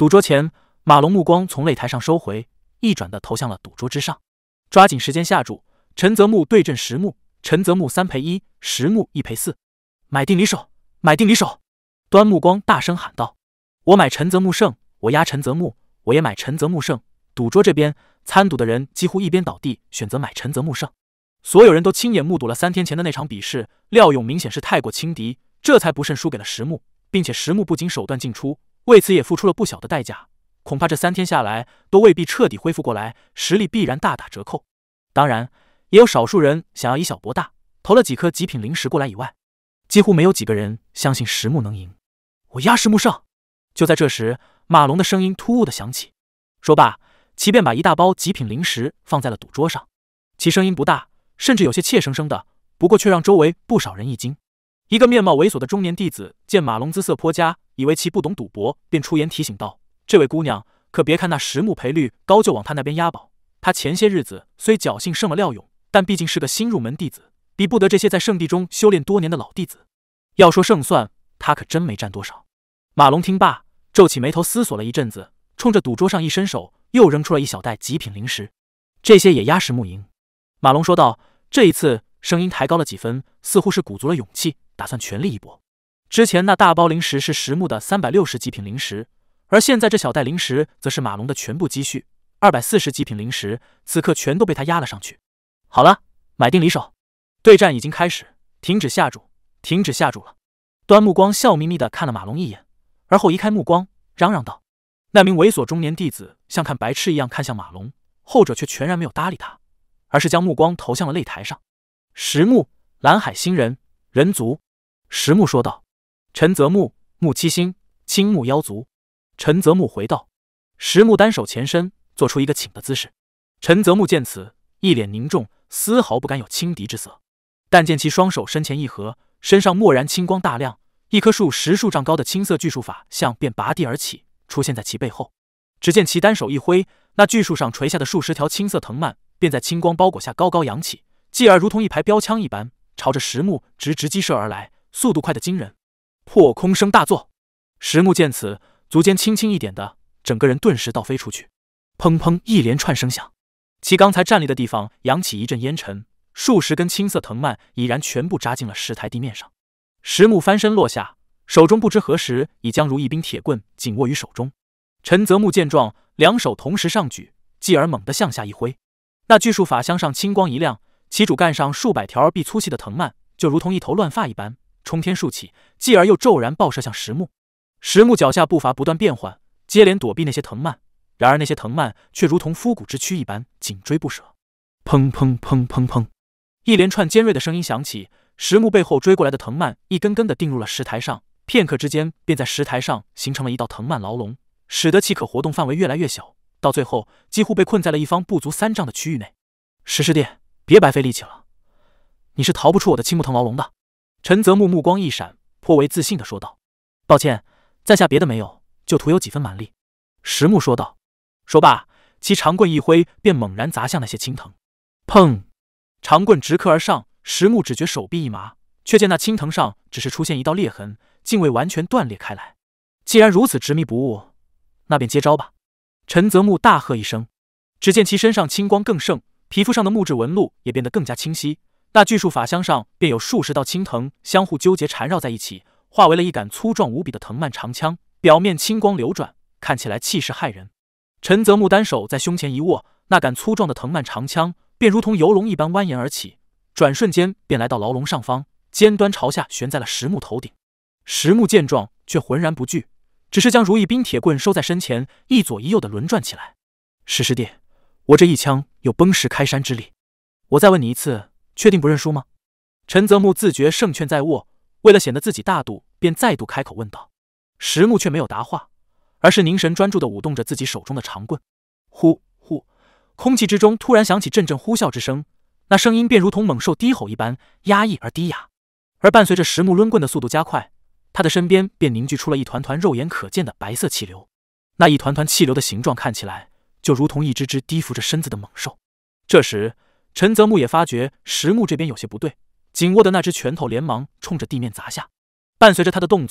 赌桌前，马龙目光从擂台上收回，一转的投向了赌桌之上。抓紧时间下注，陈泽木对阵石木，陈泽木3赔1，石木1赔4。买定离手，买定离手！端木光大声喊道：“我买陈泽木胜，我压陈泽木，我也买陈泽木胜。”赌桌这边参赌的人几乎一边倒地选择买陈泽木胜。所有人都亲眼目睹了3天前的那场比试，廖勇明显是太过轻敌，这才不慎输给了石木，并且石木不仅手段尽出，为此也付出了不小的代价，恐怕这3天下来都未必彻底恢复过来，实力必然大打折扣。当然，也有少数人想要以小博大，投了几颗极品零食过来以外，几乎没有几个人相信石木能赢。我压石木胜！就在这时，马龙的声音突兀的响起。说罢，其便把一大包极品零食放在了赌桌上，其声音不大，甚至有些怯生生的，不过却让周围不少人一惊。一个面貌猥琐的中年弟子见马龙姿色颇佳，以为其不懂赌博，便出言提醒道：“这位姑娘，可别看那石木赔率高就往他那边押宝。他前些日子虽侥幸胜了廖勇，但毕竟是个新入门弟子，比不得这些在圣地中修炼多年的老弟子。要说胜算，他可真没占多少。”马龙听罢，皱起眉头思索了一阵子，冲着赌桌上一伸手，又扔出了一小袋极品零食。这些也压石木赢。马龙说道，这一次声音抬高了几分，似乎是鼓足了勇气，打算全力一搏。之前那大包零食是石木的360极品零食，而现在这小袋零食则是马龙的全部积蓄，240极品零食，此刻全都被他压了上去。好了，买定离手，对战已经开始，停止下注，停止下注了。端木光笑眯眯地看了马龙一眼，而后移开目光，嚷嚷道：“那名猥琐中年弟子像看白痴一样看向马龙，后者却全然没有搭理他，而是将目光投向了擂台上。石木，蓝海星人，人族。”石木说道。陈泽木，木七星，青木妖族。陈泽木回道。石木单手前伸，做出一个请的姿势。陈泽木见此，一脸凝重，丝毫不敢有轻敌之色，但见其双手身前一合，身上蓦然青光大亮，一棵树10数丈高的青色巨树法像便拔地而起，出现在其背后。只见其单手一挥，那巨树上垂下的数十条青色藤蔓便在青光包裹下高高扬起，继而如同一排标枪一般，朝着石木直击射而来，速度快得惊人。破空声大作，石木见此，足尖轻轻一点的，整个人顿时倒飞出去，砰砰一连串声响，其刚才站立的地方扬起一阵烟尘，数十根青色藤蔓已然全部扎进了石台地面上。石木翻身落下，手中不知何时已将如意冰铁棍紧握于手中。陈泽木见状，两手同时上举，继而猛地向下一挥，那巨树法香上青光一亮，其主干上数百条而必粗细的藤蔓就如同一头乱发一般冲天竖起，继而又骤然爆射向石木。石木脚下步伐不断变换，接连躲避那些藤蔓，然而那些藤蔓却如同枯骨之躯一般紧追不舍。砰砰砰砰砰，一连串尖锐的声音响起，石木背后追过来的藤蔓一根根的钉入了石台上，片刻之间便在石台上形成了一道藤蔓牢笼，使得其可活动范围越来越小，到最后几乎被困在了一方不足3丈的区域内。石师弟，别白费力气了，你是逃不出我的青木藤牢笼的。陈泽木目光一闪，颇为自信地说道。抱歉，在下别的没有，就图有几分蛮力。石木说道。说罢，其长棍一挥，便猛然砸向那些青藤。砰！长棍直刻而上，石木只觉手臂一麻，却见那青藤上只是出现一道裂痕，竟未完全断裂开来。既然如此执迷不悟，那便接招吧。陈泽木大喝一声，只见其身上青光更盛，皮肤上的木质纹路也变得更加清晰，那巨树法香上便有数十道青藤相互纠结缠绕在一起，化为了一杆粗壮无比的藤蔓长枪，表面青光流转，看起来气势骇人。陈泽木单手在胸前一握，那杆粗壮的藤蔓长枪便如同游龙一般蜿蜒而起，转瞬间便来到牢笼上方，尖端朝下悬在了石木头顶。石木见状却浑然不惧，只是将如意冰铁棍收在身前，一左一右的轮转起来。石师弟，我这一枪有崩石开山之力，我再问你一次，确定不认输吗？陈泽木自觉胜券在握，为了显得自己大度，便再度开口问道。石木却没有答话，而是凝神专注地舞动着自己手中的长棍。呼呼，空气之中突然响起阵阵呼啸之声，那声音便如同猛兽低吼一般，压抑而低哑。而伴随着石木抡棍的速度加快，他的身边便凝聚出了一团团肉眼可见的白色气流。那一团团气流的形状看起来就如同一只只低伏着身子的猛兽。这时陈泽木也发觉石木这边有些不对，紧握的那只拳头连忙冲着地面砸下。伴随着他的动作，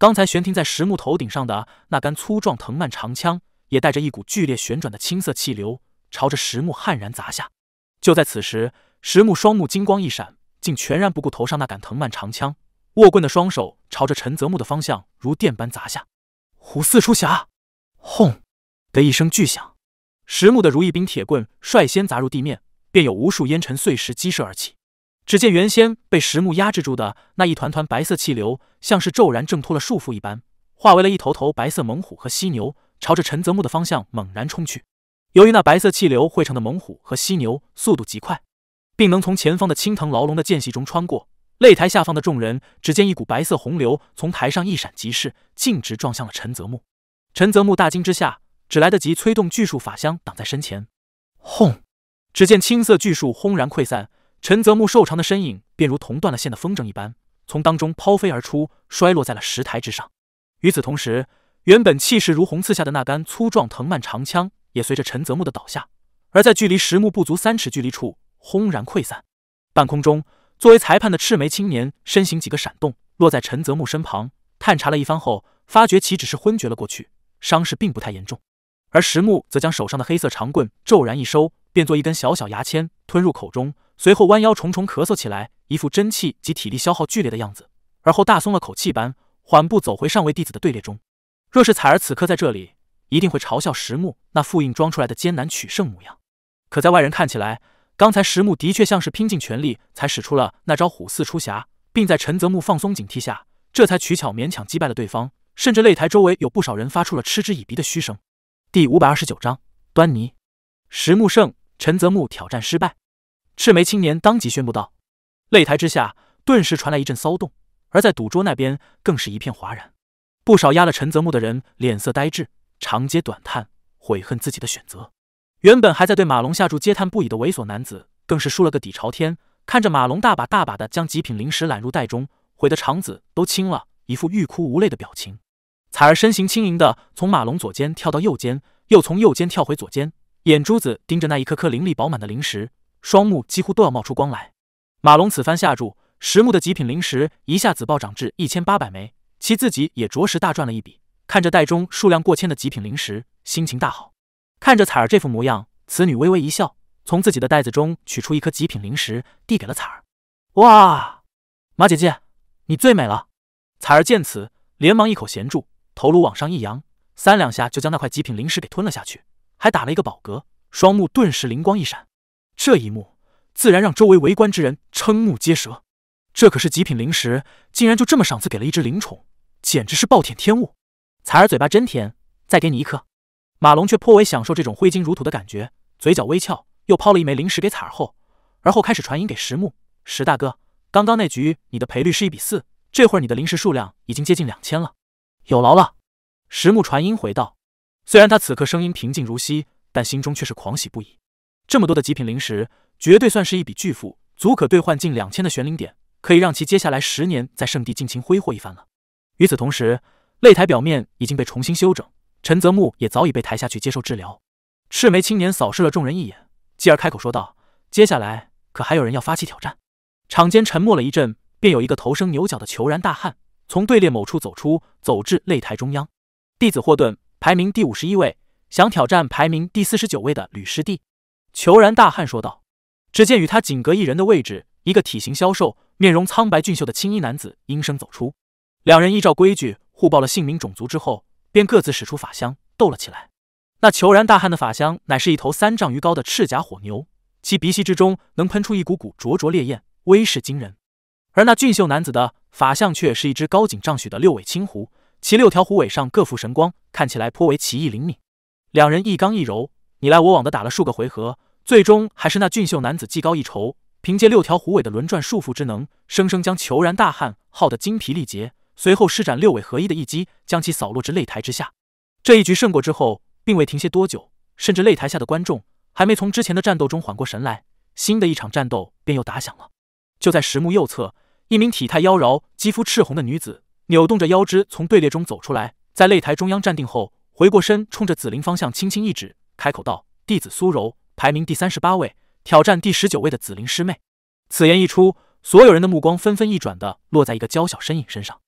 刚才悬停在石木头顶上的那杆粗壮藤蔓长枪，也带着一股剧烈旋转的青色气流，朝着石木悍然砸下。就在此时，石木双目金光一闪，竟全然不顾头上那杆藤蔓长枪，握棍的双手朝着陈泽木的方向如电般砸下。虎四出匣！轰的一声巨响，石木的如意柄铁棍率先砸入地面，便有无数烟尘碎石激射而起。只见原先被石木压制住的那一团团白色气流，像是骤然挣脱了束缚一般，化为了一头头白色猛虎和犀牛，朝着陈泽木的方向猛然冲去。由于那白色气流汇成的猛虎和犀牛速度极快，并能从前方的青藤牢笼的间隙中穿过，擂台下方的众人只见一股白色洪流从台上一闪即逝，径直撞向了陈泽木。陈泽木大惊之下，只来得及催动巨树法相挡在身前。轰！只见青色巨树轰然溃散，陈泽木瘦长的身影便如同断了线的风筝一般，从当中抛飞而出，摔落在了石台之上。与此同时，原本气势如虹刺下的那杆粗壮藤蔓长枪也随着陈泽木的倒下，而在距离石木不足3尺距离处轰然溃散。半空中，作为裁判的赤眉青年身形几个闪动，落在陈泽木身旁，探查了一番后，发觉其只是昏厥了过去，伤势并不太严重。而石木则将手上的黑色长棍骤然一收，变作一根小小牙签吞入口中，随后弯腰重重咳嗽起来，一副真气及体力消耗剧烈的样子，而后大松了口气般缓步走回上位弟子的队列中。若是彩儿此刻在这里，一定会嘲笑石木那复印装出来的艰难取胜模样。可在外人看起来，刚才石木的确像是拼尽全力才使出了那招虎四出匣，并在陈泽木放松警惕下，这才取巧勉强击败了对方，甚至擂台周围有不少人发出了嗤之以鼻的嘘声。第529章端倪。石木胜，陈泽木挑战失败。赤眉青年当即宣布道。擂台之下顿时传来一阵骚动，而在赌桌那边更是一片哗然。不少压了陈泽木的人脸色呆滞，长嗟短叹，悔恨自己的选择。原本还在对马龙下注嗟叹不已的猥琐男子，更是输了个底朝天，看着马龙大把大把的将极品零食揽入袋中，悔得肠子都青了，一副欲哭无泪的表情。彩儿身形轻盈的从马龙左肩跳到右肩，又从右肩跳回左肩，眼珠子盯着那一颗颗灵力饱满的零食，双目几乎都要冒出光来。马龙此番下注，实木的极品零食一下子暴涨至1800枚，其自己也着实大赚了一笔。看着袋中数量过千的极品零食，心情大好。看着彩儿这副模样，此女微微一笑，从自己的袋子中取出一颗极品零食，递给了彩儿。哇，马姐姐，你最美了！彩儿见此，连忙一口衔住，头颅往上一扬，3两下就将那块极品零食给吞了下去，还打了一个饱嗝，双目顿时灵光一闪。这一幕自然让周围围观之人瞠目结舌。这可是极品零食，竟然就这么赏赐给了一只灵宠，简直是暴殄天物。彩儿嘴巴真甜，再给你一颗。马龙却颇为享受这种挥金如土的感觉，嘴角微翘，又抛了一枚零食给彩儿后，而后开始传音给石木：石大哥，刚刚那局你的赔率是1比4，这会儿你的零食数量已经接近2000了，有劳了。石木传音回道，虽然他此刻声音平静如昔，但心中却是狂喜不已。这么多的极品零食，绝对算是一笔巨富，足可兑换近2000的玄灵点，可以让其接下来10年在圣地尽情挥霍一番了。与此同时，擂台表面已经被重新修整，陈泽木也早已被抬下去接受治疗。赤眉青年扫视了众人一眼，继而开口说道：接下来可还有人要发起挑战？场间沉默了一阵，便有一个头生牛角的虬髯大汉从队列某处走出，走至擂台中央。弟子霍顿，排名第51位，想挑战排名第49位的吕师弟。虬髯大汉说道。只见与他仅隔一人的位置，一个体型消瘦、面容苍白俊秀的青衣男子应声走出。两人依照规矩互报了姓名种族之后，便各自使出法相斗了起来。那虬髯大汉的法相乃是一头3丈余高的赤甲火牛，其鼻息之中能喷出一股股灼灼烈焰，威势惊人。而那俊秀男子的法相却是一只高颈丈许的6尾青狐，其6条狐尾上各附神光，看起来颇为奇异灵敏。两人一刚一柔，你来我往的打了数个回合，最终还是那俊秀男子技高一筹，凭借6条狐尾的轮转束缚之能，生生将虬髯大汉耗得精疲力竭，随后施展6尾合一的一击，将其扫落至擂台之下。这一局胜过之后，并未停歇多久，甚至擂台下的观众还没从之前的战斗中缓过神来，新的一场战斗便又打响了。就在石木右侧，一名体态妖娆、肌肤赤红的女子扭动着腰肢从队列中走出来，在擂台中央站定后，回过身冲着紫菱方向轻轻一指，开口道：弟子苏柔，排名第38位，挑战第19位的紫菱师妹。此言一出，所有人的目光纷纷一转的落在一个娇小身影身上。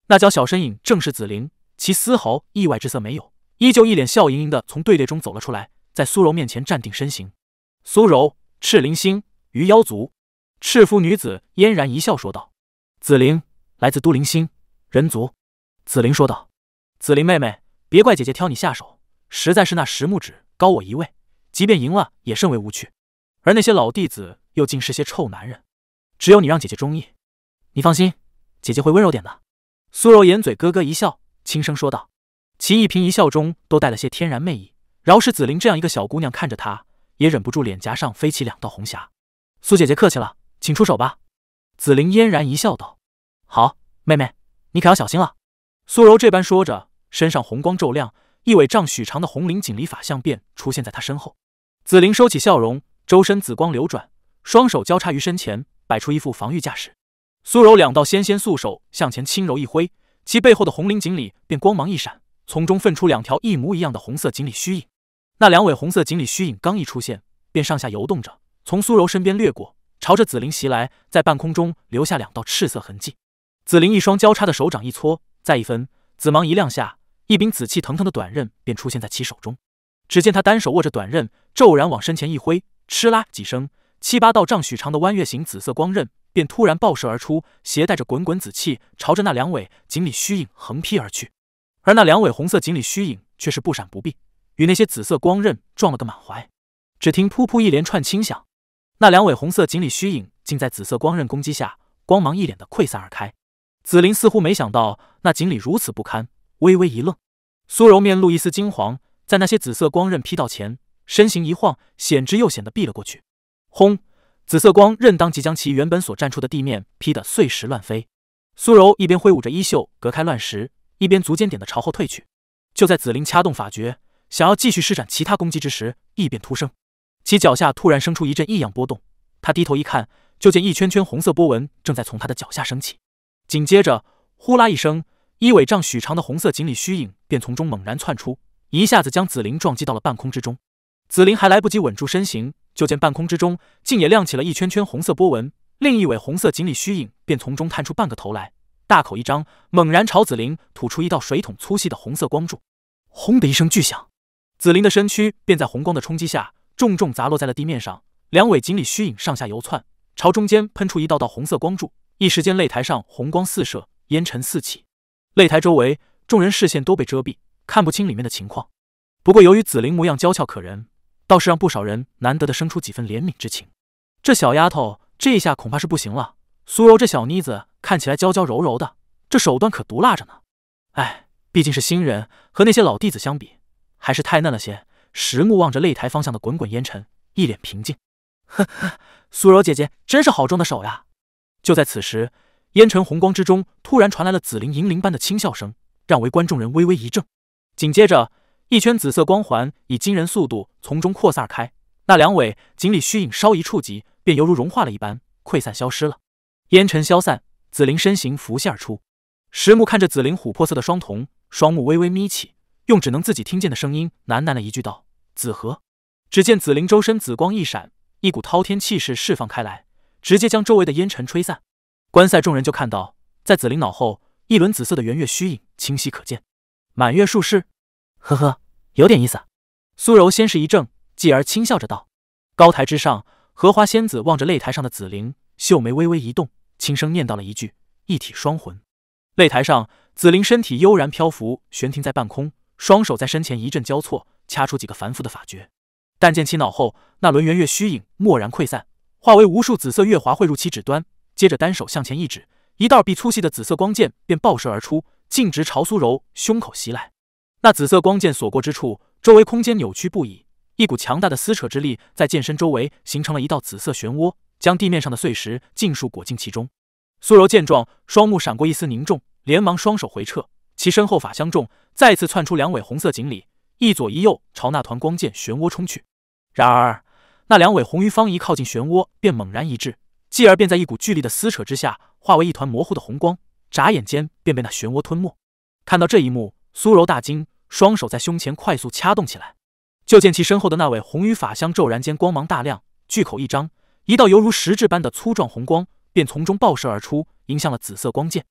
那娇小身影正是紫菱，其丝毫意外之色没有，依旧一脸笑盈盈的从队列中走了出来，在苏柔面前站定身形。苏柔，赤灵星，鱼妖族。赤肤女子嫣然一笑说道：“紫菱，来自都灵星，人族。”紫菱说道：“紫菱妹妹，别怪姐姐挑你下手，实在是那石木指高我一位，即便赢了也甚为无趣。而那些老弟子又尽是些臭男人，只有你让姐姐中意。你放心，姐姐会温柔点的。”苏柔掩嘴咯咯一笑，轻声说道，其一颦一笑中都带了些天然魅意，饶是紫菱这样一个小姑娘看着她，也忍不住脸颊上飞起2道红霞。“苏姐姐客气了，请出手吧。”紫菱嫣然一笑道。“好，妹妹，你可要小心了。”苏柔这般说着，身上红光骤亮，一尾丈许长的红绫锦鲤法相便出现在她身后。紫菱收起笑容，周身紫光流转，双手交叉于身前，摆出一副防御架势。苏柔2道纤纤素手向前轻柔一挥，其背后的红绫锦鲤便光芒一闪，从中分出2条一模一样的红色锦鲤虚影。那2尾红色锦鲤虚影刚一出现，便上下游动着，从苏柔身边掠过，朝着紫菱袭来，在半空中留下2道赤色痕迹。紫菱一双交叉的手掌一搓，再一分，紫芒一亮下，一柄紫气腾腾的短刃便出现在其手中。只见他单手握着短刃，骤然往身前一挥，哧啦几声，7、8道丈许长的弯月形紫色光刃便突然爆射而出，携带着滚滚紫气，朝着那2尾锦鲤虚影横劈而去。而那2尾红色锦鲤虚影却是不闪不避，与那些紫色光刃撞了个满怀。只听噗噗一连串轻响，那2尾红色锦鲤虚影竟在紫色光刃攻击下，光芒一脸的溃散而开。紫菱似乎没想到那锦鲤如此不堪，微微一愣。苏柔面露一丝惊惶，在那些紫色光刃劈到前，身形一晃，险之又险地避了过去。轰！紫色光刃当即将其原本所站处的地面劈得碎石乱飞。苏柔一边挥舞着衣袖隔开乱石，一边足尖点地朝后退去。就在紫菱掐动法诀，想要继续施展其他攻击之时，异变突生，其脚下突然生出一阵异样波动。他低头一看，就见一圈圈红色波纹正在从他的脚下升起。紧接着，呼啦一声，1尾丈许长的红色锦鲤虚影便从中猛然窜出，一下子将紫菱撞击到了半空之中。紫菱还来不及稳住身形，就见半空之中竟也亮起了一圈圈红色波纹，另一尾红色锦鲤虚影便从中探出半个头来，大口一张，猛然朝紫菱吐出一道水桶粗细的红色光柱。轰的一声巨响，紫菱的身躯便在红光的冲击下重重砸落在了地面上，2尾锦鲤虚影上下游窜，朝中间喷出一道道红色光柱。一时间擂台上红光四射，烟尘四起，擂台周围众人视线都被遮蔽，看不清里面的情况。不过由于紫菱模样娇俏可人，倒是让不少人难得的生出几分怜悯之情。这小丫头这一下恐怕是不行了，苏柔这小妮子看起来娇娇柔柔的，这手段可毒辣着呢。哎，毕竟是新人，和那些老弟子相比还是太嫩了些。石木望着擂台方向的滚滚烟尘，一脸平静。呵呵，苏柔姐姐真是好重的手呀。就在此时，烟尘红光之中突然传来了紫菱银铃般的轻笑声，让围观众人微微一怔。紧接着，一圈紫色光环以惊人速度从中扩散而开，那2尾锦鲤虚影稍一触及，便犹如融化了一般溃散消失了。烟尘消散，紫菱身形浮现而出。石木看着紫菱琥珀色的双瞳，双目微微眯起，用只能自己听见的声音喃喃了一句道：“紫河。”只见紫菱周身紫光一闪，一股滔天气势释放开来，直接将周围的烟尘吹散。观赛众人就看到，在紫菱脑后，一轮紫色的圆月虚影清晰可见。满月术士，呵呵，有点意思。苏柔先是一怔，继而轻笑着道。高台之上，荷花仙子望着擂台上的紫菱，秀眉微微一动，轻声念叨了一句：“一体双魂。”擂台上，紫菱身体悠然漂浮，悬停在半空，双手在身前一阵交错，掐出几个繁复的法诀。但见其脑后那轮圆月虚影蓦然溃散，化为无数紫色月华汇入其指端，接着单手向前一指，一道臂粗细的紫色光剑便爆射而出，径直朝苏柔胸口袭来。那紫色光剑所过之处，周围空间扭曲不已，一股强大的撕扯之力在剑身周围形成了一道紫色漩涡，将地面上的碎石尽数裹进其中。苏柔见状，双目闪过一丝凝重，连忙双手回撤，其身后法相中，再次窜出2尾红色锦鲤，一左一右朝那团光剑漩涡冲去。然而那2尾红鱼方一靠近漩涡，便猛然一滞，继而便在一股巨力的撕扯之下，化为一团模糊的红光，眨眼间便被那漩涡吞没。看到这一幕，苏柔大惊，双手在胸前快速掐动起来。就见其身后的那尾红鱼法相骤然间光芒大亮，巨口一张，一道犹如实质般的粗壮红光便从中爆射而出，迎向了紫色光剑。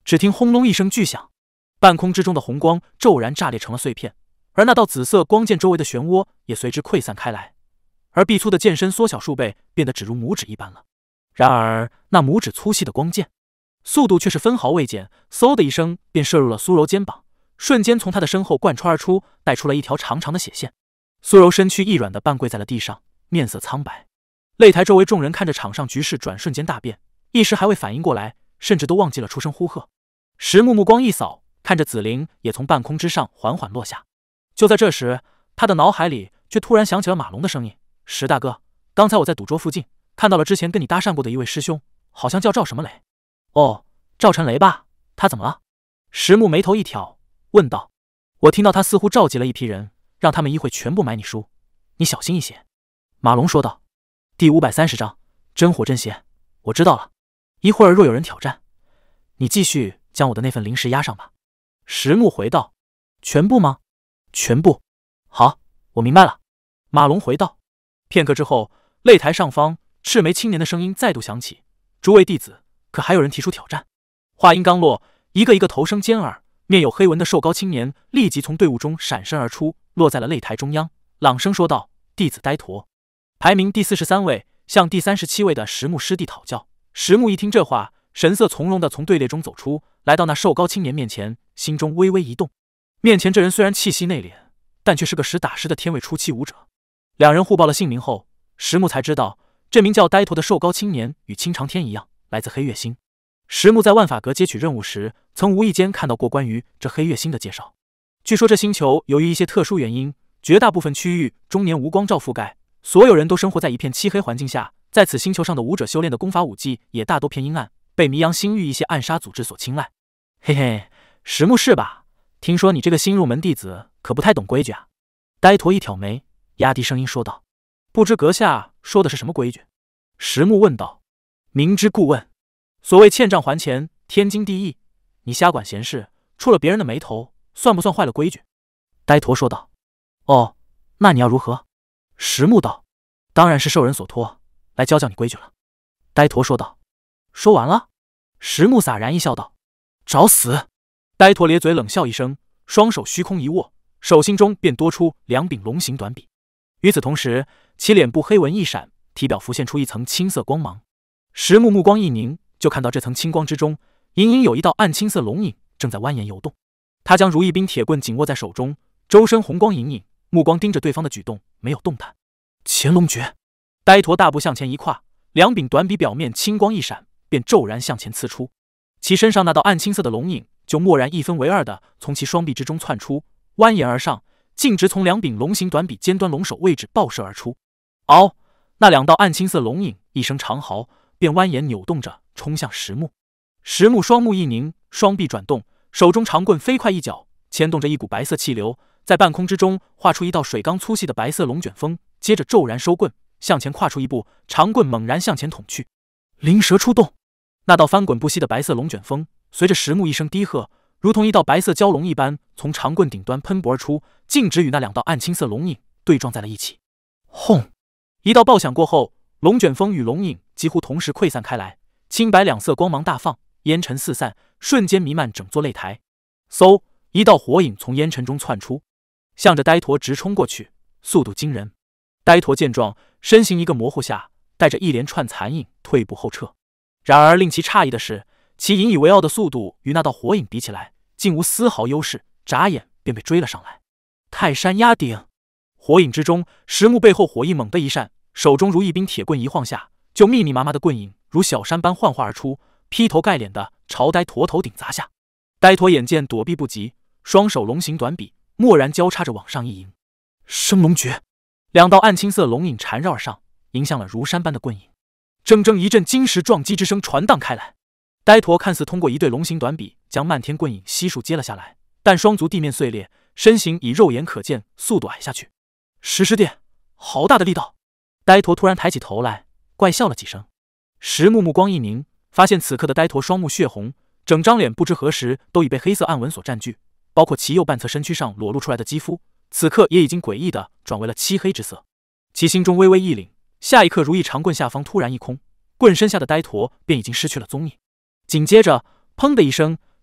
只听轰隆一声巨响，半空之中的红光骤然炸裂成了碎片，而那道紫色光剑周围的漩涡也随之溃散开来，而毕粗的剑身缩小数倍，变得只如拇指一般了。然而那拇指粗细的光剑，速度却是分毫未减，嗖的一声便射入了苏柔肩膀，瞬间从他的身后贯穿而出，带出了一条长长的血线。苏柔身躯一软的半跪在了地上，面色苍白。擂台周围众人看着场上局势转瞬间大变，一时还未反应过来，甚至都忘记了出声呼喝。石木目光一扫，看着紫菱也从半空之上缓缓落下。就在这时，他的脑海里却突然响起了马龙的声音：“石大哥，刚才我在赌桌附近看到了之前跟你搭讪过的一位师兄，好像叫赵什么雷。”“哦，赵晨雷吧？他怎么了？”石木眉头一挑，问道。“我听到他似乎召集了一批人，让他们一会全部买你输，你小心一些。”马龙说道。“第530章，真火真邪，我知道了。一会儿若有人挑战，你继续将我的那份零食压上吧。”石木回道。“全部吗？”“全部。”“好，我明白了。”马龙回道。片刻之后，擂台上方赤眉青年的声音再度响起：“诸位弟子，可还有人提出挑战？”话音刚落，一个一个头生尖耳、面有黑纹的瘦高青年立即从队伍中闪身而出，落在了擂台中央，朗声说道：“弟子呆驼，排名第43位，向第37位的石木师弟讨教。”石木一听这话，神色从容地从队列中走出，来到那瘦高青年面前，心中微微一动。面前这人虽然气息内敛，但却是个实打实的天位初期武者。两人互报了姓名后，石木才知道这名叫呆驼的瘦高青年与青长天一样，来自黑月星。石木在万法阁接取任务时，曾无意间看到过关于这黑月星的介绍。据说这星球由于一些特殊原因，绝大部分区域终年无光照覆盖，所有人都生活在一片漆黑环境下。在此星球上的武者修炼的功法武技也大多偏阴暗，被迷阳星域一些暗杀组织所青睐。嘿嘿，石木是吧？听说你这个新入门弟子可不太懂规矩啊。呆驼一挑眉，压低声音说道：“不知阁下说的是什么规矩？”石木问道。“明知故问，所谓欠账还钱，天经地义。你瞎管闲事，触了别人的眉头，算不算坏了规矩？”呆驼说道。“哦，那你要如何？”石木道。“当然是受人所托，来教教你规矩了。”呆驼说道。“说完了？”石木洒然一笑道：“找死！”呆驼咧嘴冷笑一声，双手虚空一握，手心中便多出2柄龙形短笔。与此同时，其脸部黑纹一闪，体表浮现出一层青色光芒。石木目光一凝，就看到这层青光之中，隐隐有一道暗青色龙影正在蜿蜒游动。他将如意冰铁棍紧握在手中，周身红光隐隐，目光盯着对方的举动，没有动弹。乾龙诀！呆驼大步向前一跨，2柄短笔表面青光一闪，便骤然向前刺出。其身上那道暗青色的龙影就蓦然一分为二的从其双臂之中窜出，蜿蜒而上，径直从2柄龙形短笔尖端龙首位置爆射而出。嗷！那2道暗青色龙影一声长嚎，便蜿蜒扭动着冲向石木。石木双目一凝，双臂转动，手中长棍飞快一脚，牵动着一股白色气流，在半空之中画出一道水缸粗细的白色龙卷风，接着骤然收棍，向前跨出一步，长棍猛然向前捅去。灵蛇出洞！那道翻滚不息的白色龙卷风，随着石木一声低喝，如同一道白色蛟龙一般，从长棍顶端喷薄而出，径直与那2道暗青色龙影对撞在了一起。轰！一道爆响过后，龙卷风与龙影几乎同时溃散开来，青白2色光芒大放，烟尘四散，瞬间弥漫整座擂台。嗖！一道火影从烟尘中窜出，向着呆驼直冲过去，速度惊人。呆驼见状，身形一个模糊下，带着一连串残影退步后撤。然而令其诧异的是，其引以为傲的速度与那道火影比起来，竟无丝毫优势，眨眼便被追了上来。泰山压顶！火影之中，石木背后火翼猛地一闪，手中如意冰铁棍一晃下，就密密麻麻的棍影如小山般幻化而出，劈头盖脸的朝呆驼头顶砸下。呆驼眼见躲避不及，双手龙形短笔蓦然交叉着往上一迎。升龙诀！2道暗青色龙影缠绕而上，迎向了如山般的棍影。铮铮一阵金石撞击之声传荡开来。呆驼看似通过一对龙形短笔将漫天棍影悉数接了下来，但双足地面碎裂，身形以肉眼可见速度矮下去。石师弟，好大的力道！呆驼突然抬起头来，怪笑了几声。石木目光一凝，发现此刻的呆驼双目血红，整张脸不知何时都已被黑色暗纹所占据，包括其右半侧身躯上裸露出来的肌肤，此刻也已经诡异的转为了漆黑之色。其心中微微一凛，下一刻如意长棍下方突然一空，棍身下的呆驼便已经失去了踪影。紧接着砰的一声，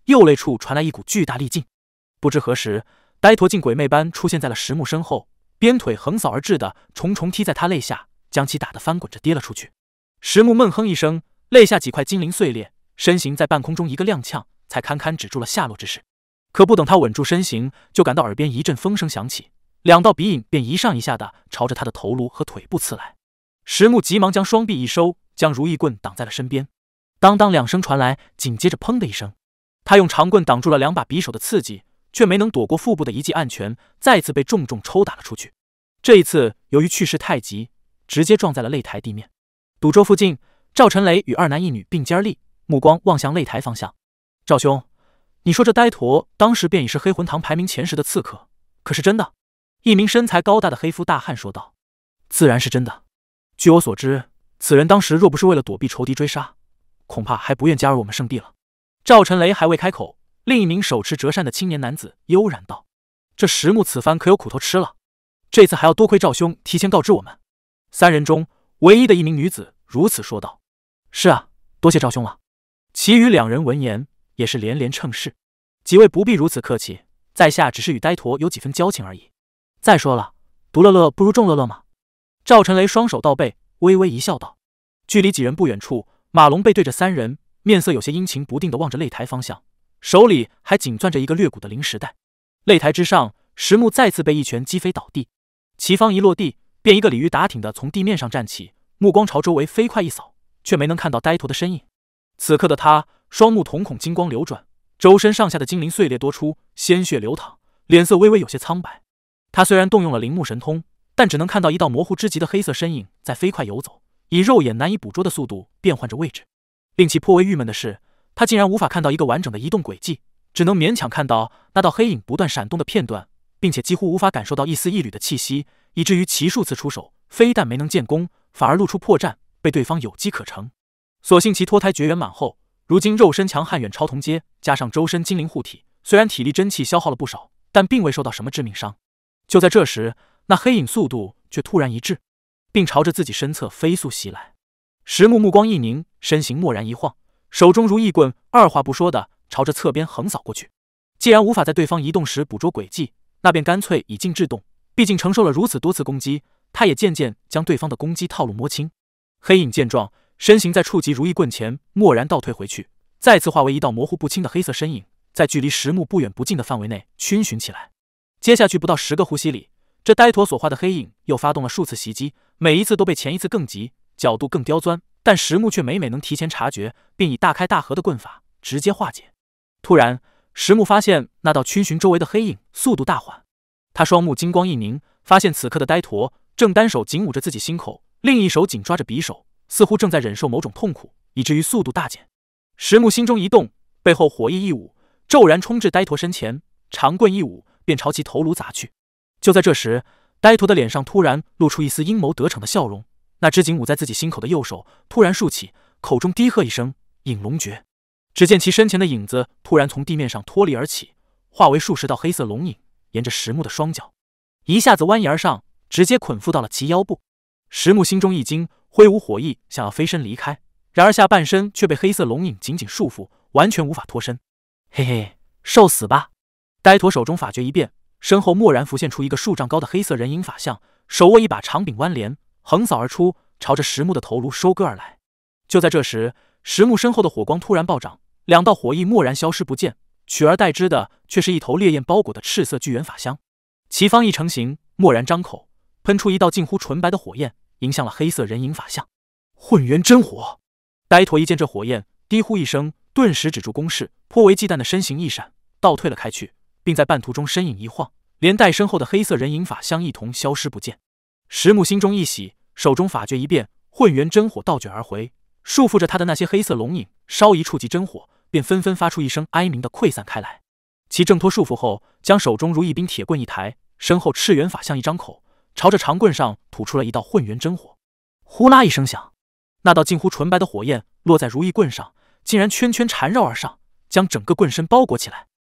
右肋处传来一股巨大力劲。不知何时，呆驼竟鬼魅般出现在了石木身后，鞭腿横扫而至的重重踢在他肋下，将其打得翻滚着跌了出去。石木闷哼一声，肋下几块金鳞碎裂，身形在半空中一个踉跄，才堪堪止住了下落之势。可不等他稳住身形，就感到耳边一阵风声响起，两道鼻影便一上一下的朝着他的头颅和腿部刺来。石木急忙将双臂一收，将如意棍挡在了身边。当当两声传来，紧接着砰的一声，他用长棍挡住了两把匕首的刺激，却没能躲过腹部的一记暗拳，再次被重重抽打了出去。这一次由于去势太急，直接撞在了擂台地面。赌桌附近，赵晨雷与二男一女并肩而立，目光望向擂台方向。赵兄，你说这呆驼当时便已是黑魂堂排名前10的刺客，可是真的？一名身材高大的黑肤大汉说道。自然是真的。据我所知，此人当时若不是为了躲避仇敌追杀，恐怕还不愿加入我们圣地了。赵晨雷还未开口，另一名手持折扇的青年男子悠然道：这石木此番可有苦头吃了，这次还要多亏赵兄提前告知我们。三人中唯一的一名女子如此说道。是啊，多谢赵兄了。其余两人闻言也是连连称是。几位不必如此客气，在下只是与呆驼有几分交情而已。再说了，独乐乐不如众乐乐嘛。赵晨雷双手倒背，微微一笑道。距离几人不远处，马龙背对着三人，面色有些阴晴不定地望着擂台方向，手里还紧攥着一个略鼓的零食袋。擂台之上，石木再次被一拳击飞倒地，其方一落地，便一个鲤鱼打挺的从地面上站起，目光朝周围飞快一扫，却没能看到呆驼的身影。此刻的他，双目瞳孔金光流转，周身上下的精灵碎裂多出，鲜血流淌，脸色微微有些苍白。他虽然动用了灵目神通，但只能看到一道模糊之极的黑色身影在飞快游走，以肉眼难以捕捉的速度变换着位置。令其颇为郁闷的是，他竟然无法看到一个完整的移动轨迹，只能勉强看到那道黑影不断闪动的片段，并且几乎无法感受到一丝一缕的气息，以至于其数次出手，非但没能建功，反而露出破绽，被对方有机可乘。所幸其脱胎绝缘满后，如今肉身强悍远超同阶，加上周身精灵护体，虽然体力真气消耗了不少，但并未受到什么致命伤。就在这时，那黑影速度却突然一滞，并朝着自己身侧飞速袭来。石木目光一凝，身形蓦然一晃，手中如意棍二话不说的朝着侧边横扫过去。既然无法在对方移动时捕捉轨迹，那便干脆以静制动，毕竟承受了如此多次攻击，他也渐渐将对方的攻击套路摸清。黑影见状，身形在触及如意棍前蓦然倒退回去，再次化为一道模糊不清的黑色身影，在距离石木不远不近的范围内逡巡起来。接下去不到10个呼吸里，这呆驼所化的黑影又发动了数次袭击，每一次都被前一次更急，角度更刁钻，但石木却每每能提前察觉，并以大开大合的棍法直接化解。突然，石木发现那道逡巡周围的黑影速度大缓，他双目金光一凝，发现此刻的呆驼正单手紧捂着自己心口，另一手紧抓着匕首，似乎正在忍受某种痛苦，以至于速度大减。石木心中一动，背后火翼一舞，骤然冲至呆驼身前，长棍一舞便朝其头颅砸去。就在这时，呆驼的脸上突然露出一丝阴谋得逞的笑容，那只紧捂在自己心口的右手突然竖起，口中低喝一声引龙诀。只见其身前的影子突然从地面上脱离而起，化为数十道黑色龙影，沿着石木的双脚一下子蜿蜒而上，直接捆缚到了其腰部。石木心中一惊，挥舞火翼想要飞身离开，然而下半身却被黑色龙影紧紧束缚，完全无法脱身。嘿嘿，受死吧！呆驼手中法诀一变，身后蓦然浮现出一个数丈高的黑色人影法相，手握一把长柄弯镰，横扫而出，朝着石木的头颅收割而来。就在这时，石木身后的火光突然暴涨，两道火翼蓦然消失不见，取而代之的却是一头烈焰包裹的赤色巨猿法相。其方一成形，蓦然张口，喷出一道近乎纯白的火焰，迎向了黑色人影法相。混元真火！呆驼一见这火焰，低呼一声，顿时止住攻势，颇为忌惮的身形一闪，倒退了开去，并在半途中身影一晃，连带身后的黑色人影法相一同消失不见。石木心中一喜，手中法诀一变，混元真火倒卷而回，束缚着他的那些黑色龙影稍一触及真火，便纷纷发出一声哀鸣的溃散开来。其挣脱束缚后，将手中如意柄铁棍一抬，身后赤元法相一张口，朝着长棍上吐出了一道混元真火。呼啦一声响，那道近乎纯白的火焰落在如意棍上，竟然圈圈缠绕而上，将整个棍身包裹起来。